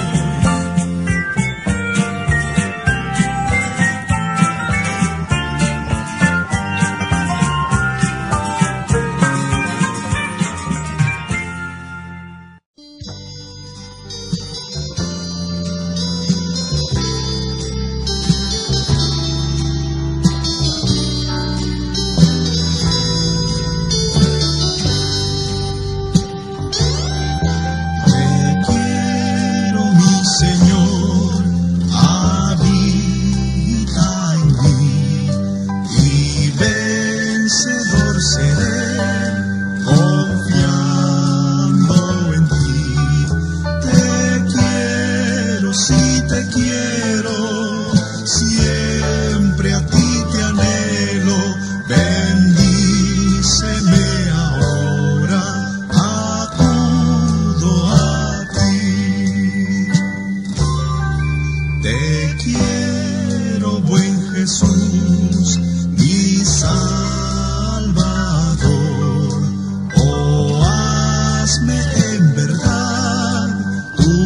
Speaker 2: Te quiero, mi Señor, habita en mí, y vencedor seré, confiando en ti. Te quiero, sí te quiero, siempre a ti te anhelo. Bendíceme ahora, acudo a ti. Te quiero, buen Jesús, mi Salvador. Oh, hazme en verdad tu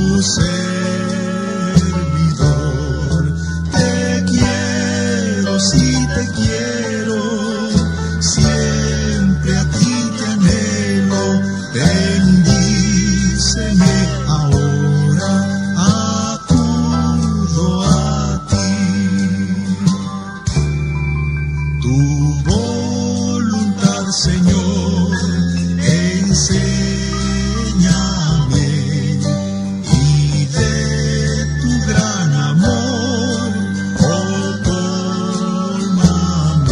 Speaker 2: servidor. Te quiero, sí te quiero, siempre a ti te anhelo. Bendíceme ahora, acudo a ti. Tu voluntad, Señor, enséñame, y de tu gran amor, oh, cólmame.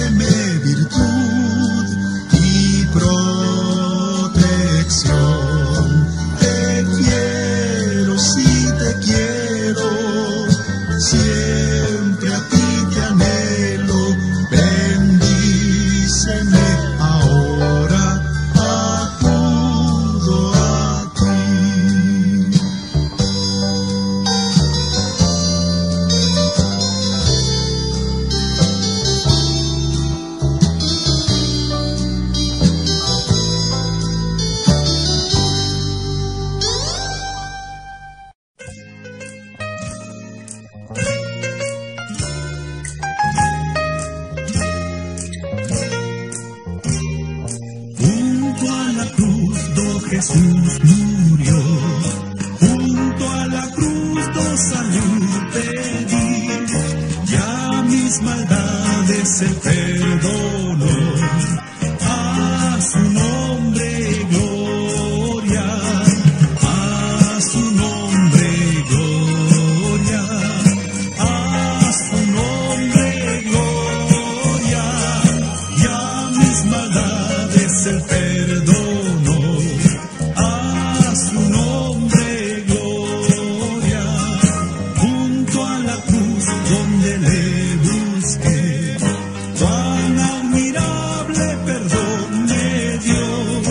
Speaker 2: concédeme virtud y protección. Te quiero, sí te quiero, siempre a ti te anhelo. Bendíceme ahora, acudo a ti. Junto a la cruz do Jesús murió, junto a la cruz do salud pedí, ya mis maldades se perdonó, a su nombre gloria, a su nombre gloria, a su nombre gloria, ya mis maldades se perdonó, a su nombre gloria, junto a la cruz donde le busqué, cuán admirable perdón me dio.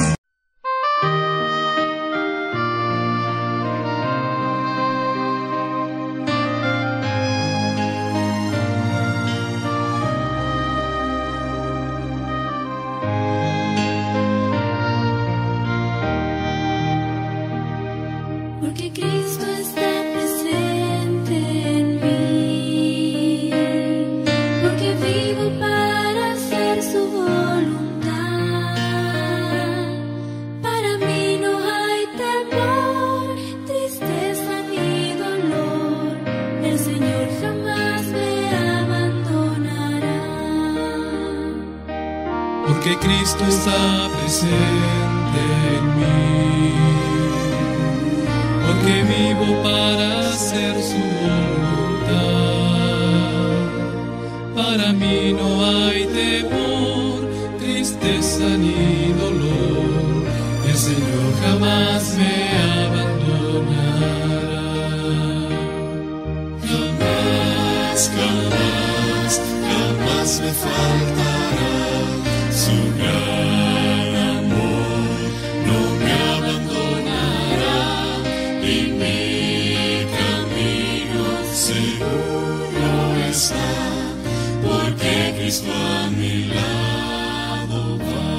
Speaker 7: Porque Cristo está presente en mí, porque vivo para hacer su voluntad. Para mí no hay temor, tristeza ni dolor, el Señor jamás me abandonará.
Speaker 3: Porque Cristo está presente en mí, porque vivo para hacer su voluntad. Para mí no hay temor, tristeza ni dolor, el Señor jamás me abandonará. Jamás, jamás, jamás me faltará su gran amor, no me abandonará. Y mi camino seguro está, porque Cristo a mi lado va.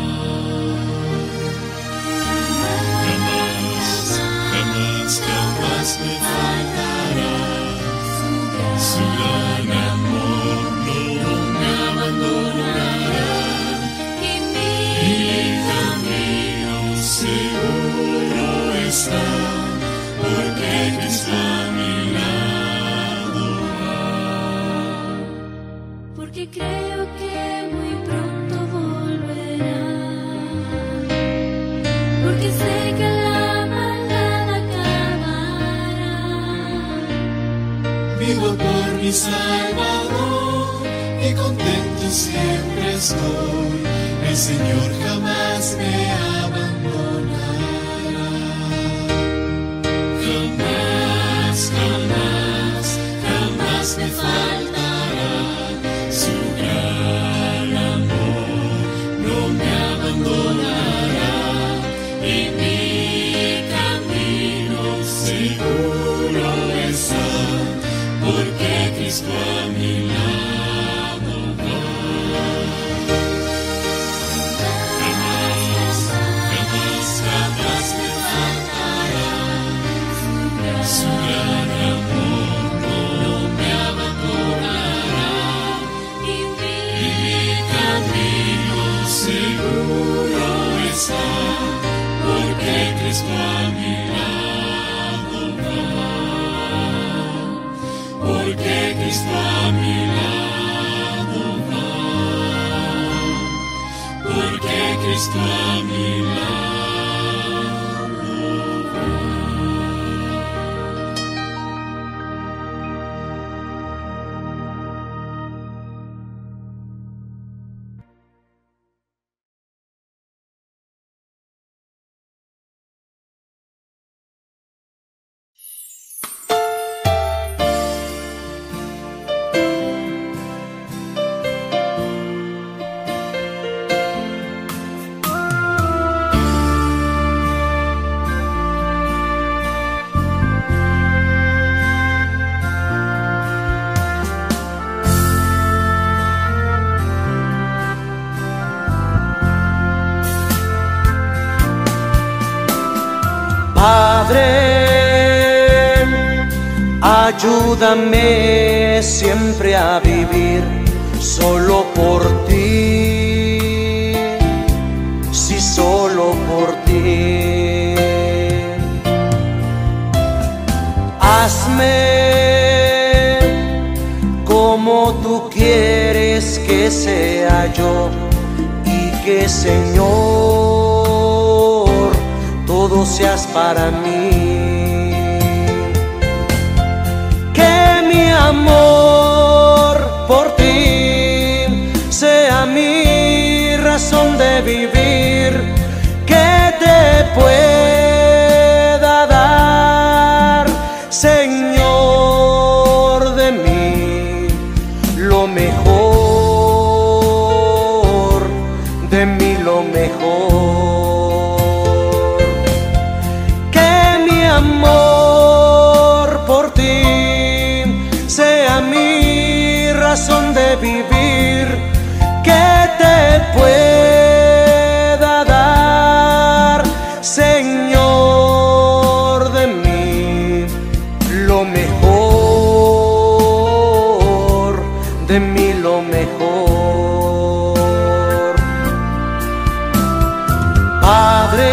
Speaker 3: Jamás, jamás, jamás me faltará su gran amor, no me abandonará. Y mi camino seguro está, porque Cristo a mi lado va.
Speaker 7: Porque creo que muy pronto volverá, porque sé que la maldad acabará.
Speaker 3: Vivo por mi Salvador y contento siempre estoy, el Señor jamás me abandonará. Jamás, jamás, jamás me faltará su gran amor, no me abandonará. Y mi camino seguro está, porque Cristo a mi lado va. Jamás, jamás, jamás me faltará su gran amor, no me abandonará. Y mi camino seguro está, porque Cristo a mi lado va. Porque Cristo a mi lado va. Porque Cristo a mi lado
Speaker 5: Padre, ayúdame siempre a vivir solo por ti, sí, solo por ti. Hazme como tú quieres que sea yo, y que, Señor, todo seas para mí. Que mi amor por ti sea mi razón de vivir, que te pueda dar, Señor, de mí lo mejor, de mí lo mejor. Que mi amor por ti sea mi razón de vivir, que te pueda dar, Señor, de mí lo mejor, de mí lo mejor. Padre,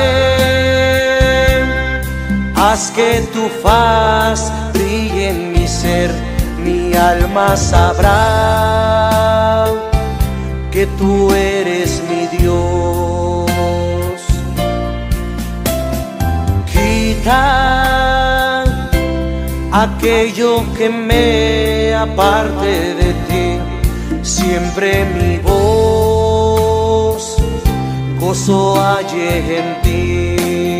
Speaker 5: haz que tu faz brille en mi ser, mi alma sabrá que tú eres mi Dios. Quita aquello que me aparte de ti, siempre mi voz gozo halle en ti.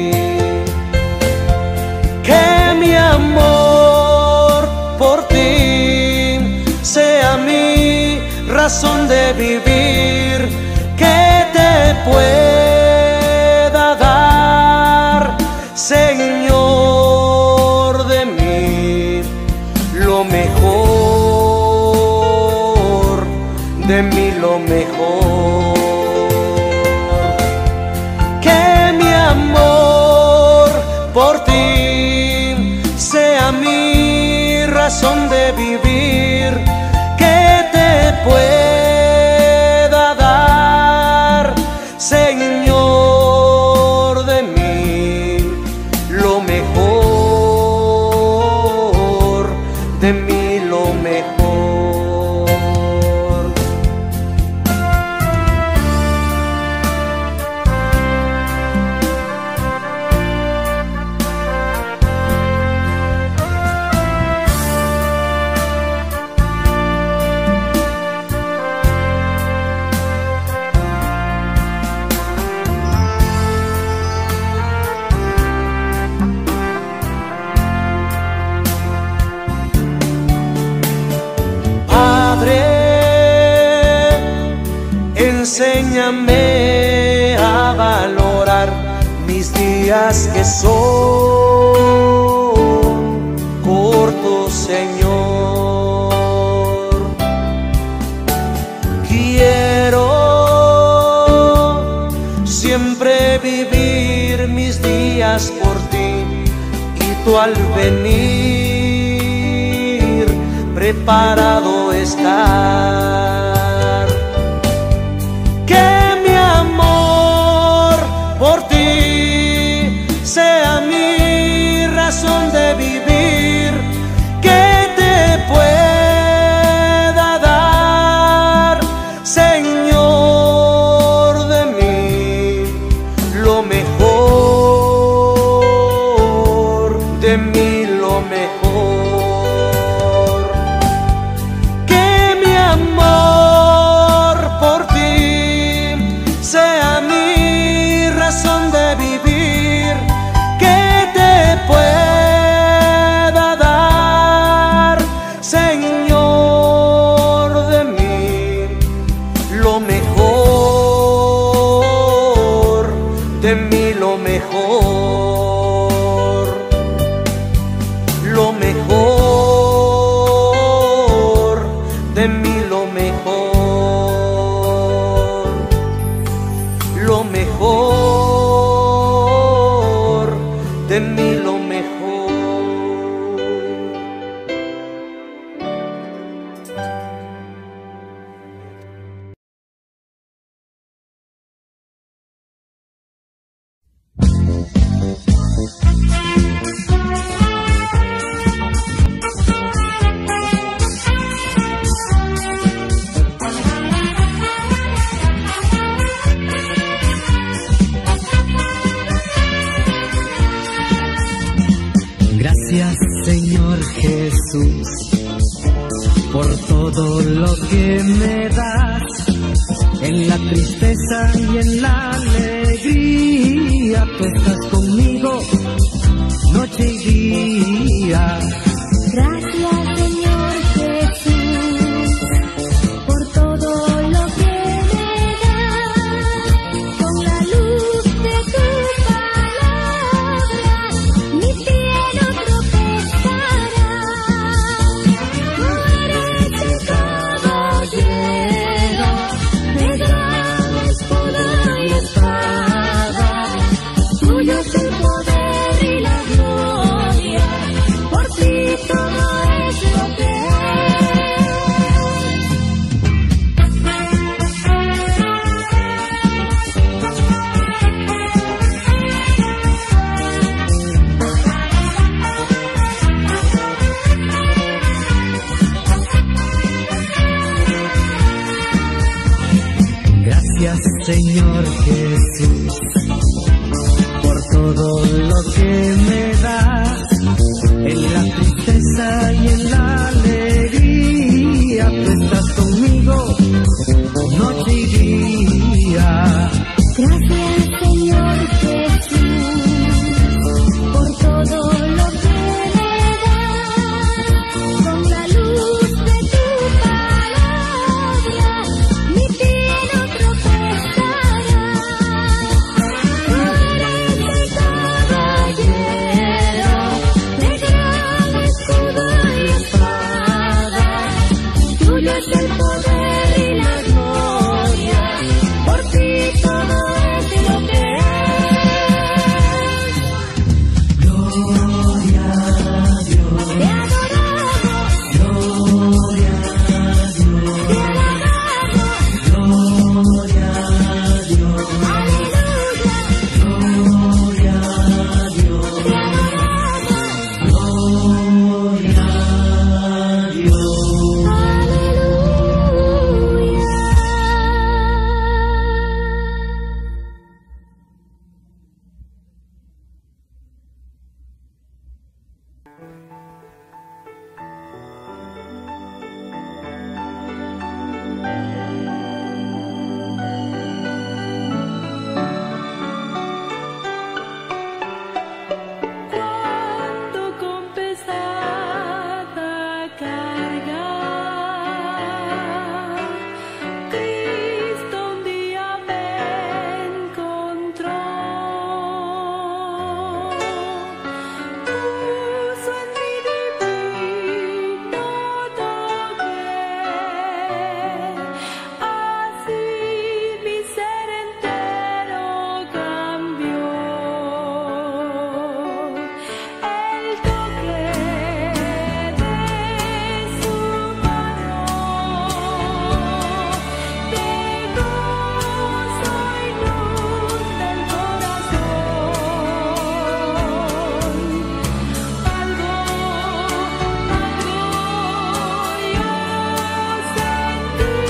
Speaker 5: Que mi amor por ti sea mi razón de vivir, que te pueda dar, Señor, de mí lo mejor, de mí lo mejor. Que mi amor por ti sea mi razón de vivir, que te pueda dar, Señor, de mí lo mejor, de mí lo mejor. Enséñame a valorar mis días que son cortos, Señor. Quiero siempre vivir mis días por ti, y tú al venir preparado estar. Por ti sea mi razón de vivir, que te pueda dar, Señor, de mí lo mejor, de mí lo mejor. Que mi amor por ti sea mi razón de vivir, que te pueda dar, Señor, de mí lo mejor, de mí lo mejor, lo mejor, de mí lo mejor, lo mejor de mí. Gracias, Señor Jesús, por todo lo que me das, en la tristeza y en la alegría. Tú estás conmigo noche y día.
Speaker 7: Gracias, Señor Jesús, por todo lo que me das, con la luz de tu palabra, mi pie no tropezará. Tú eres el caballero, de gran escudo y espada, tuyo es el poder y la gloria, por ti todo es lo que
Speaker 5: Gracias, Señor Jesús, por todo lo que me das, en la tristeza y en la alegría. Tú estás conmigo noche y día.
Speaker 7: Gracias, Señor Jesús, por todo lo que me das, con la luz de tu palabra, mi pie no tropezará. Tú eres el caballero, de gran escudo y espada, tuyo es el poder y la gloria, por ti todo es lo que es.
Speaker 5: Gloria a Dios,
Speaker 7: Te adoramos,
Speaker 5: gloria a Dios,
Speaker 7: te alabamos,
Speaker 5: gloria a Dios,
Speaker 7: aleluya,
Speaker 5: gloria a Dios,
Speaker 7: te adoramos,
Speaker 5: gloria a Dios.
Speaker 7: Cuando con pesada carga, Cristo un día me encontró, puso en mi divino toque, así mi ser entero cambió. El toque de su mano, de gozo inunda el corazón. Algo, algo yo sentí.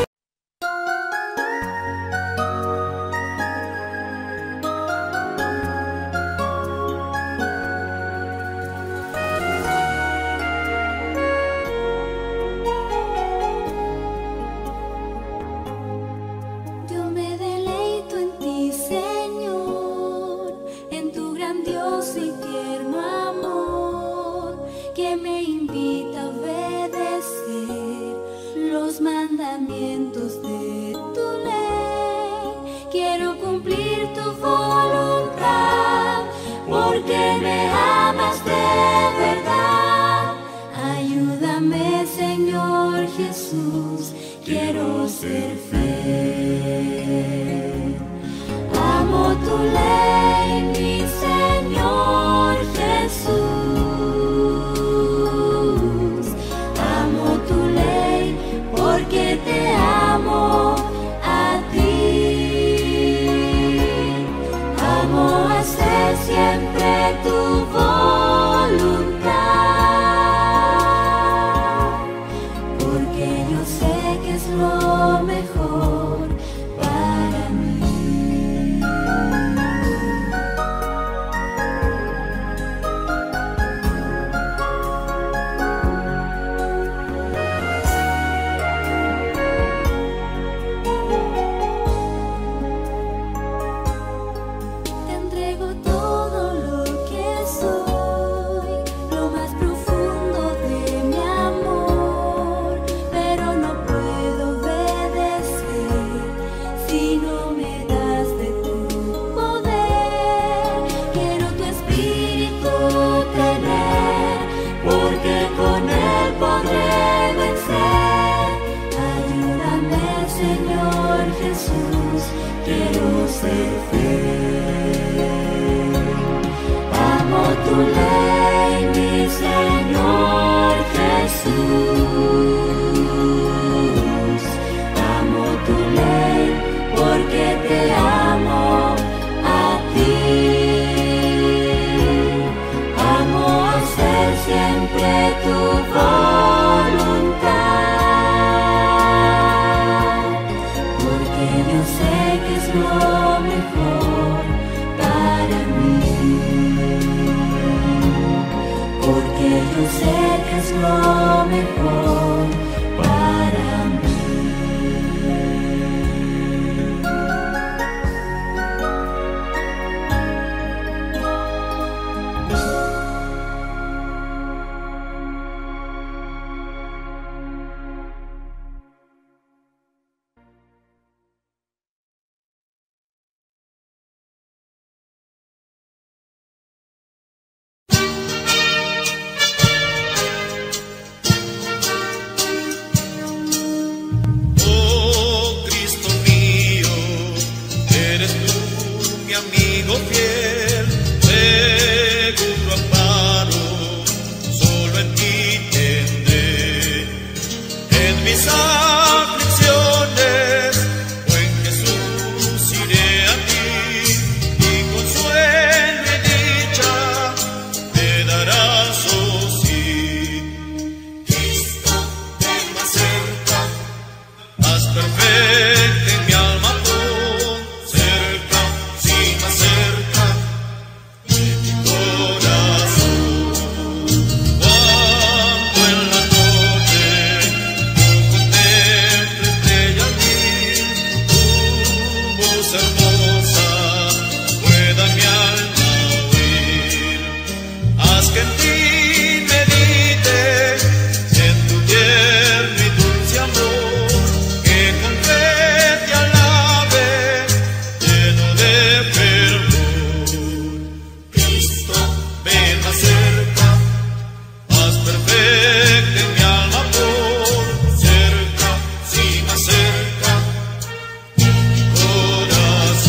Speaker 7: Yo me deleito en ti, Señor, en tu grandioso y tierno amor, que me invita a obedecer los mandamientos de tu ley. Quiero cumplir tu voluntad, porque me amas de verdad. Ayúdame, Señor Jesús, quiero ser fiel. Amo tu ley, mi Señor Jesús. Amo tu ley porque te amo a ti. Amo hacer siempre tu voluntad, porque yo sé que es lo mejor para mí. Jesús, quiero ser fiel. Amo tu ley, mi Señor Jesús. Amo tu ley porque te amo a ti. Amo hacer siempre tu voluntad, porque yo sé que es lo mejor para mí, porque yo sé que es lo mejor para mí.
Speaker 3: Corazón.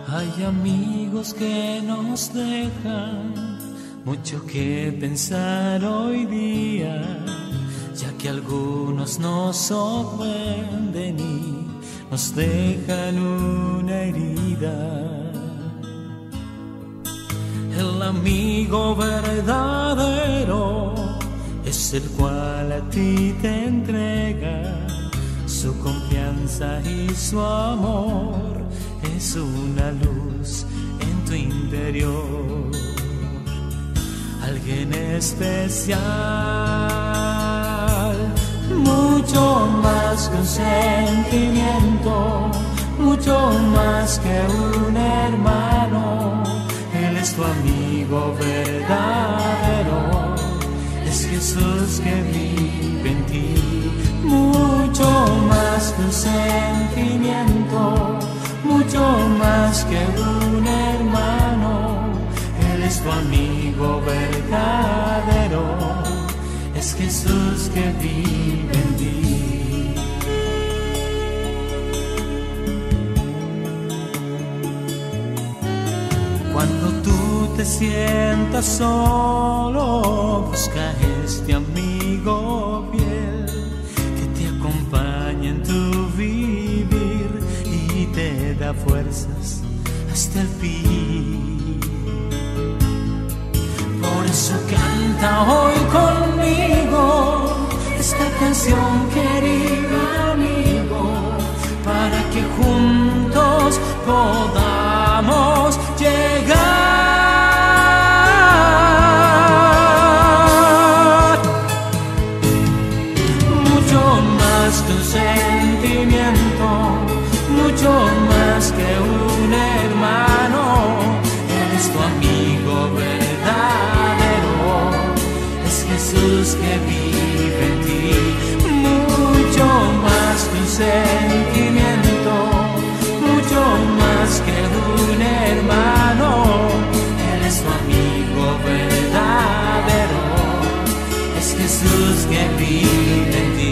Speaker 5: Hay amigos que nos dejan mucho que pensar hoy día, ya que algunos nos ofenden y nos dejan una herida. El amigo verdadero es el cual a ti te entrega su confianza y su amor. Es una luz en tu interior, alguien especial, mucho más que un sentimiento, mucho más que un hermano. Él es tu amigo verdadero, es Jesús que vive en ti. Mucho más que un sentimiento, mucho más que un hermano. Él es tu amigo verdadero, es Jesús que vive en ti. Cuando tú te sientas solo, busca este amigo fiel que te acompaña en tu vivir y te da fuerzas hasta el fin. Por eso canta hoy conmigo esta canción, querido amigo, para que juntos podamos llegar. Mucho más que un sentimiento, mucho más que un hermano. Él es tu amigo verdadero, es Jesús que vive en ti. Mucho más que un sentimiento, mucho más que un hermano. Él es tu amigo verdadero, es Jesús que vive en ti.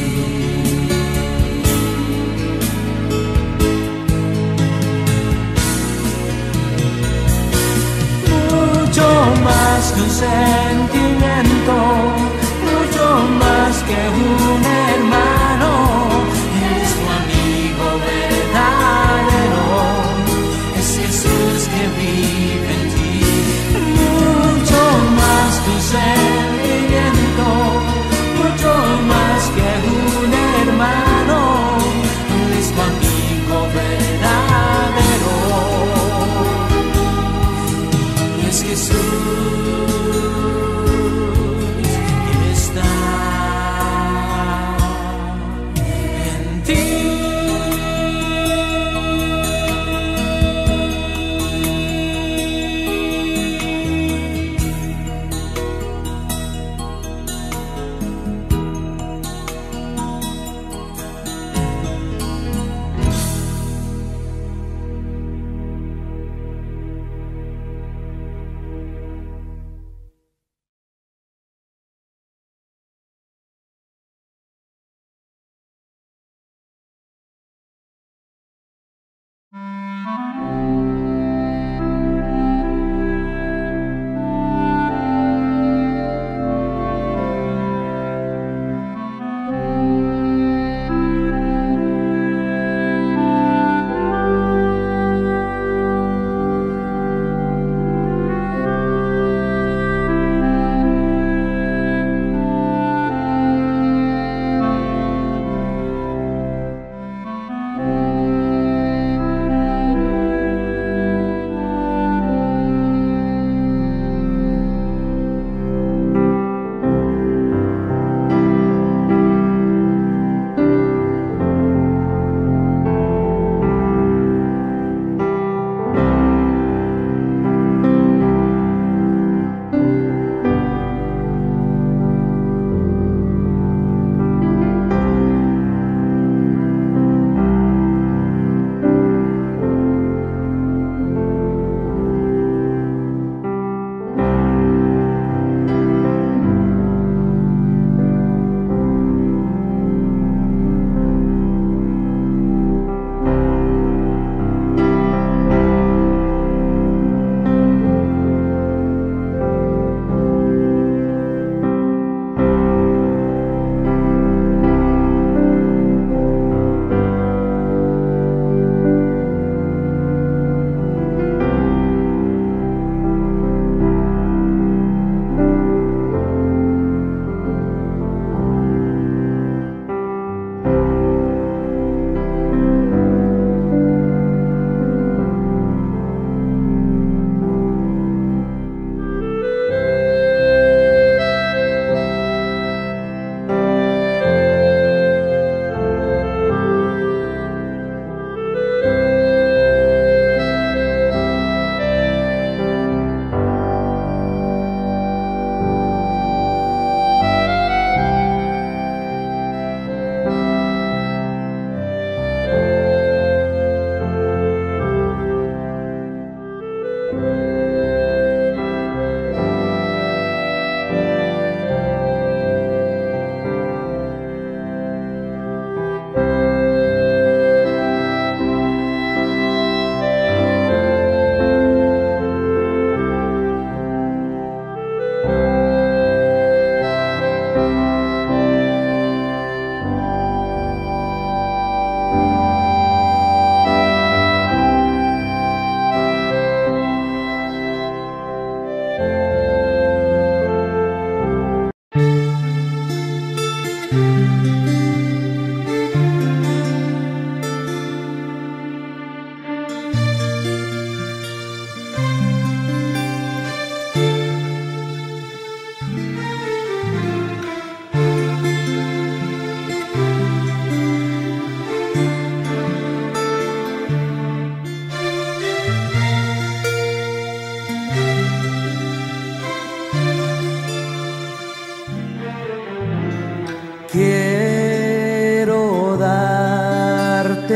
Speaker 5: Mucho más que un sentimiento, mucho más que un hermano. Él es tu amigo verdadero, es Jesús que vive en ti. Mucho más que un sentimiento, mucho más que un hermano. Él es tu amigo verdadero, es Jesús que está en ti.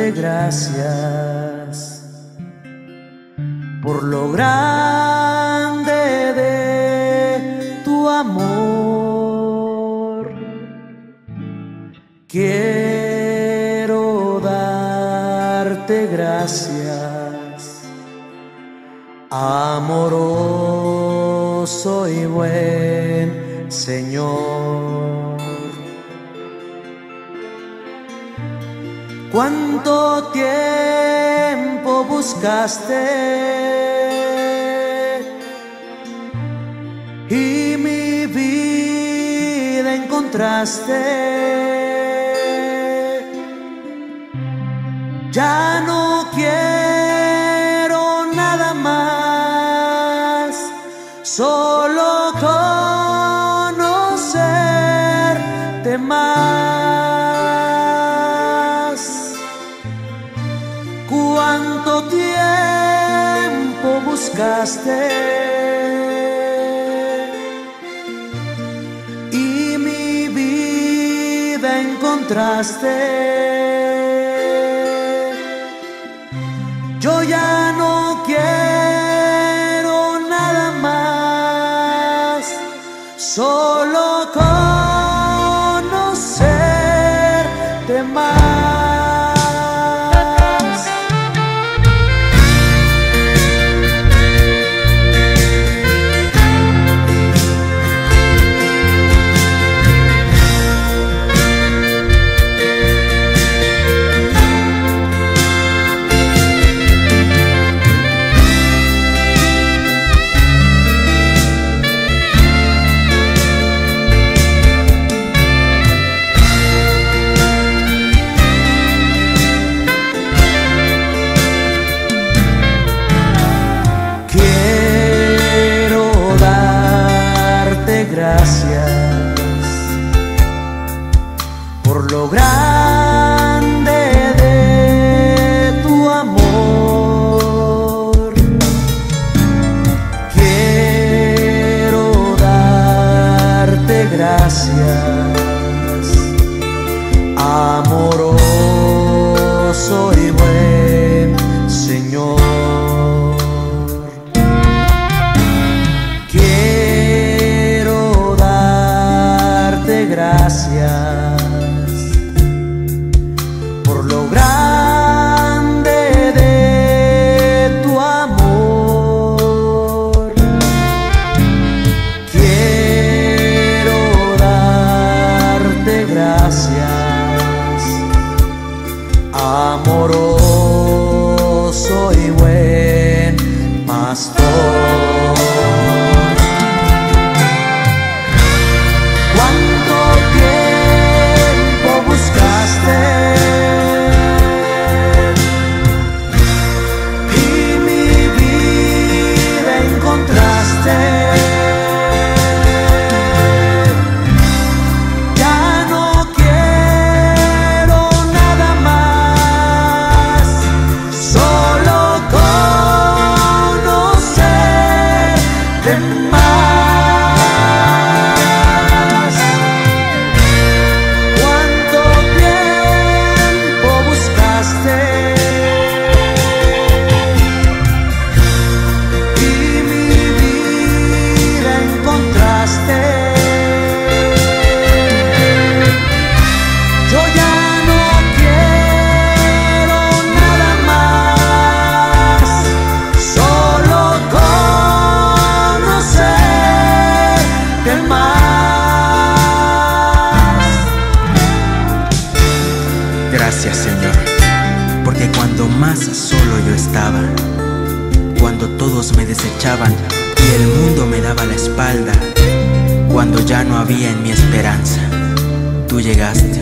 Speaker 8: darte gracias por lo grande de tu amor. Quiero darte gracias, amoroso y buen Señor. ¿Cuánto tiempo buscaste y mi vida encontraste? Ya no quiero nada más, solo conocerte más. ¿Cuánto tiempo buscaste y mi vida encontraste? Yo ya no quiero nada más, solo conocerte más. Gracias por lo grande de tu amor. Quiero darte gracias, amoroso y buen Señor. Gracias por lo grande de tu amor. Quiero darte gracias, amoroso y buen pastor.
Speaker 9: Gracias, Señor, porque cuando más solo yo estaba, cuando todos me desechaban y el mundo me daba la espalda, cuando ya no había en mi esperanza, tú llegaste.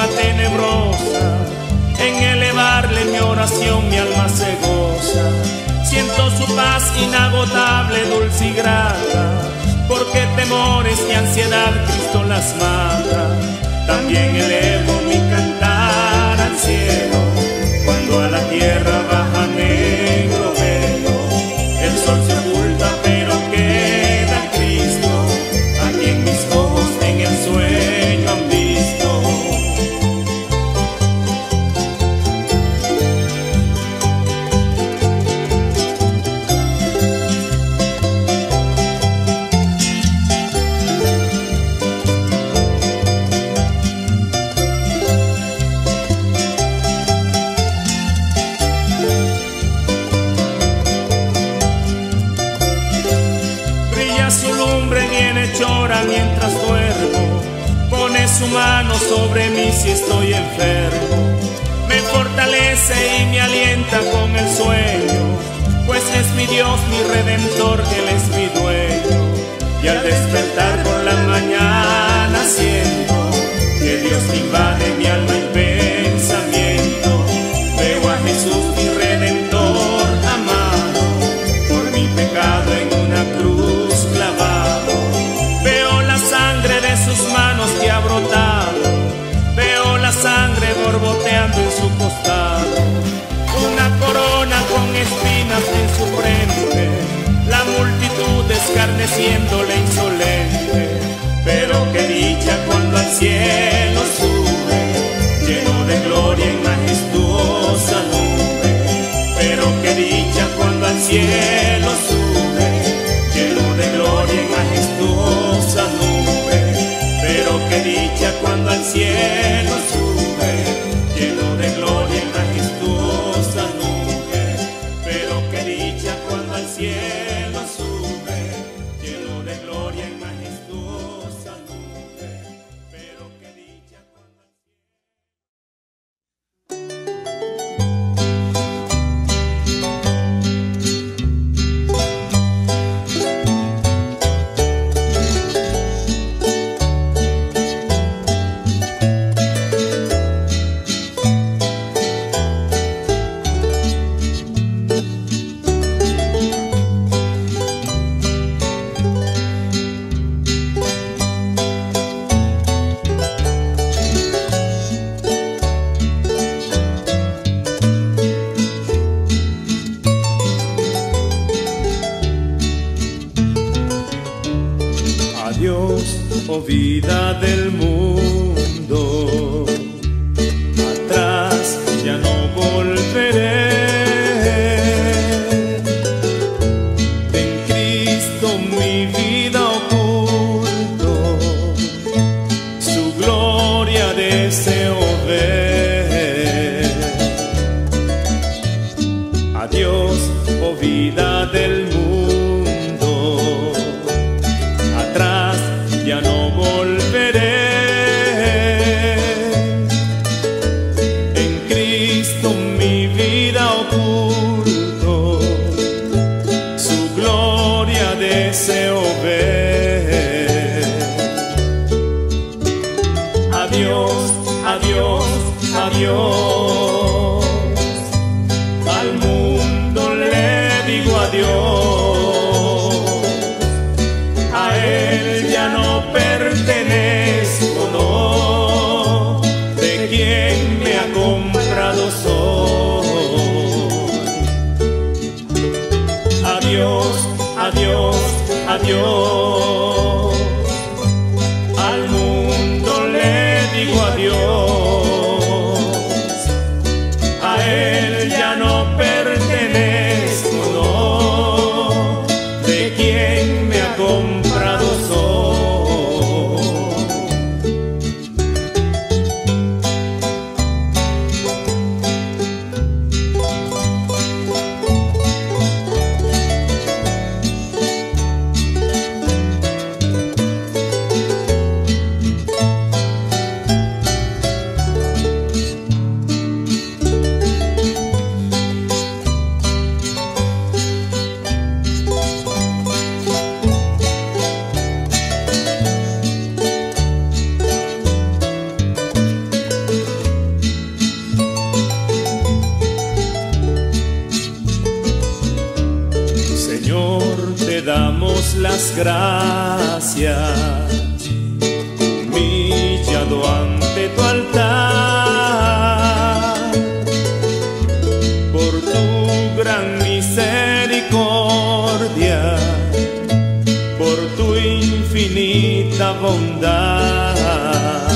Speaker 6: forma tenebrosa. En elevarle mi oración mi alma se goza. Siento su paz inagotable, dulce y grata, porque temores y ansiedad Cristo las mata. También elevo mi cantar al cielo, cuando a la tierra baja negro velo. El sol se oculta pero queda Cristo, a quien mis ojos en el sueño han visto. Llora mientras duermo, pone su mano sobre mí si estoy enfermo. Me fortalece y me alienta con el sueño, pues es mi Dios, mi Redentor, Él es mi dueño. Y al despertar por la mañana siento que Dios invade mi alma y pensamiento. Veo a Jesús, mi Redentor amado, por mi pecado en una cruz clavado. Veo la sangre de sus manos que ha brotado, veo la sangre borboteando en su costado. Una corona con espinas en su frente, la multitud escarneciéndole insolente. Pero qué dicha cuando al cielo sube, lleno de gloria en majestuosa nube. Pero qué dicha cuando al cielo sube, lleno de gloria en majestuosa nube. Pero qué dicha cuando al cielo sube, lleno de gloria en majestuosa nube. Pero qué dicha cuando al cielo sube, lleno de gloria en majestuosa nube. Pero qué dicha cuando al oh vida del mundo, atrás ya no volveré. En Cristo mi vida oculto, su gloria deseo ver. Adiós, oh vida del mundo, atrás ya no volveré. En Cristo mi vida oculto, su gloria deseo ver. Adiós, adiós, adiós, al mundo le digo adiós. A él ya no pertenezco, no, de quien me ha comprado soy. Adiós, adiós, adiós, al mundo le digo adiós. A él ya no pertenezco, no, de quien me ha comprado soy. las gracias, humillado ante tu altar, por tu gran misericordia, por tu infinita bondad.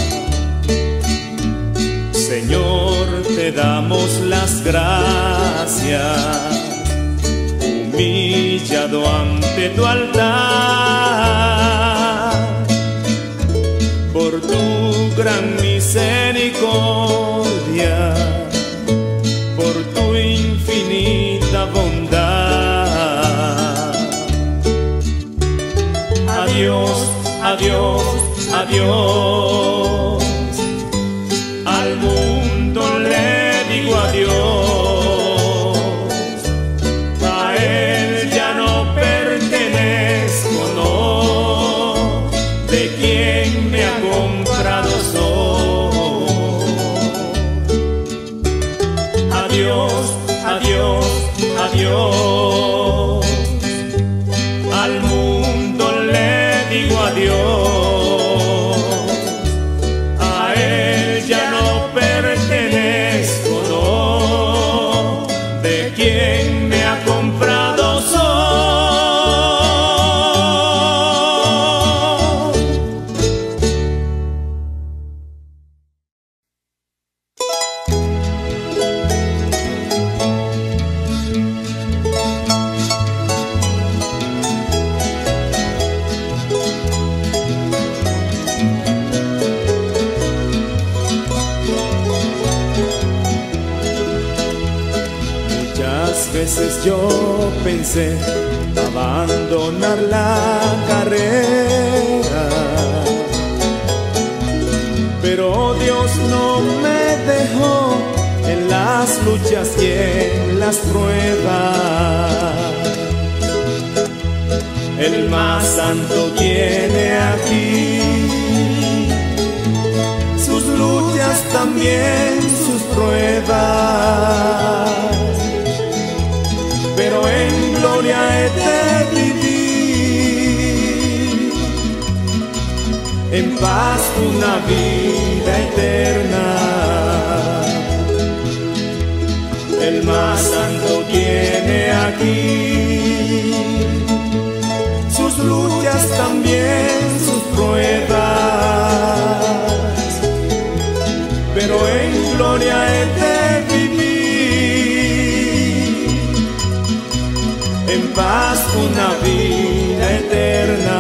Speaker 6: Señor, te damos las gracias, humillado ante tu altar, por tu gran misericordia, por tu infinita bondad. Adiós, adiós, adiós, al mundo le digo adiós. Adiós, adiós, al mundo le digo adiós. A él ya no pertenezco, no, de quien me ha comprado soy. Veces yo pensé abandonar la carrera, pero Dios no me dejó en las luchas y en las pruebas. El más santo tiene aquí sus luchas, también sus pruebas, pero en gloria he de vivir, en paz una vida eterna. El más santo tiene aquí sus luchas, también sus pruebas, pero en gloria he de vivir, en paz una vida eterna.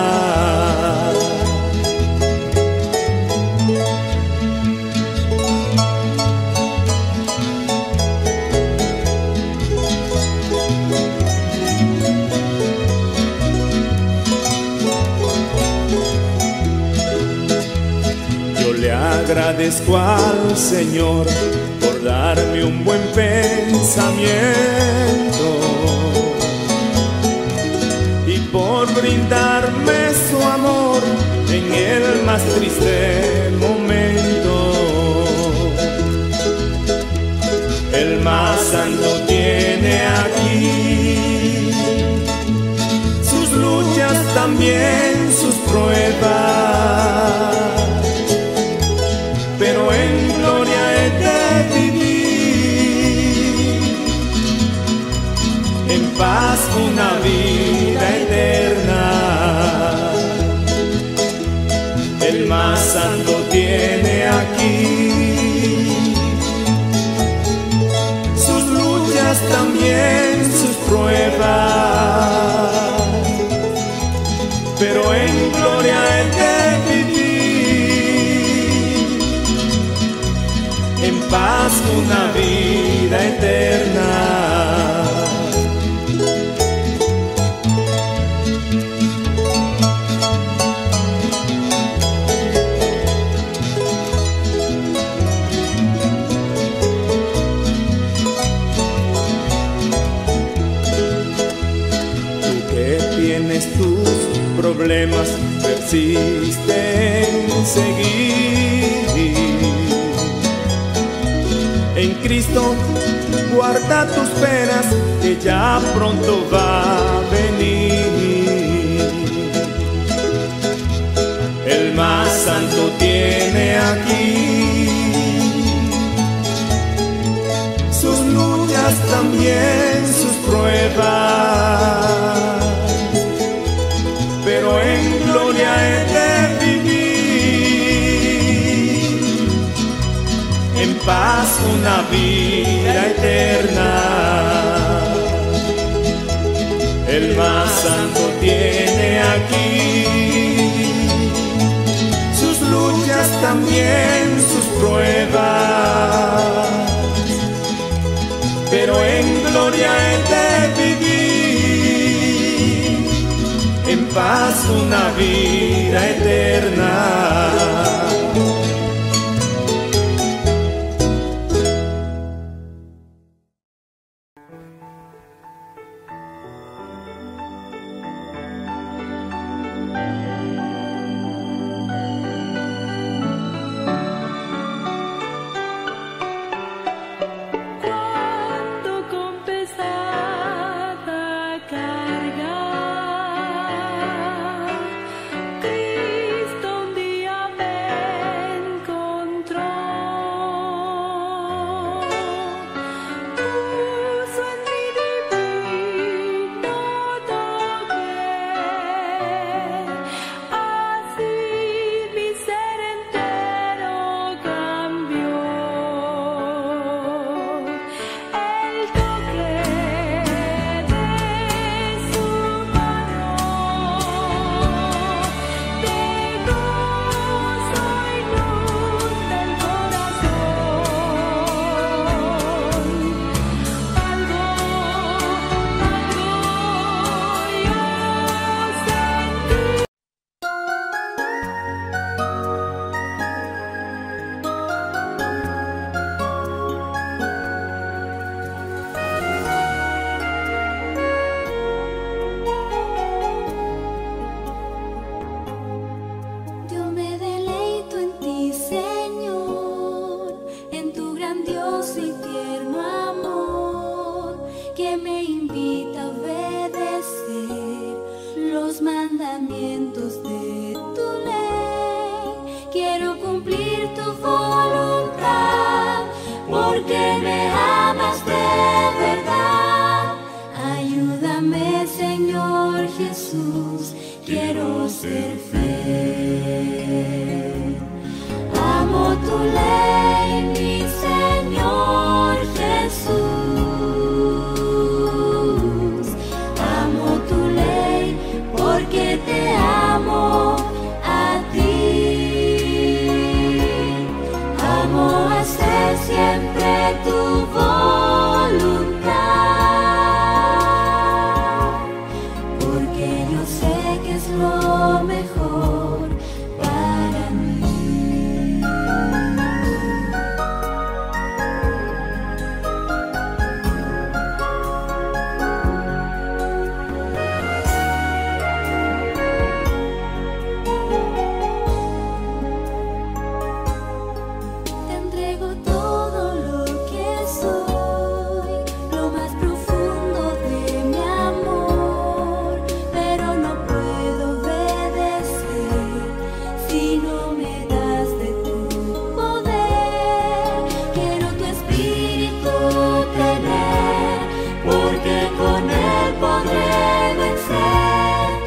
Speaker 6: Yo le agradezco al Señor por darme un buen pensamiento, por brindarme su amor en el más triste momento. El más santo tiene aquí sus luchas, también sus pruebas, pero en gloria he de vivir, en paz una vida eterna. El más santo tiene aquí sus luchas, también sus pruebas, pero en gloria he de vivir, en paz una vida eterna. Tus problemas persisten en seguir. En Cristo guarda tus penas, que ya pronto va a venir. santo tiene aquí. Sus luchas también, sus pruebas, pero en gloria he de vivir, en paz una vida eterna. El más santo tiene aquí sus luchas también, sus pruebas, pero en gloria he de vivir, en paz una vida eterna.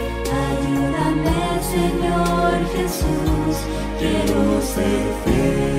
Speaker 7: Quiero ser fiel.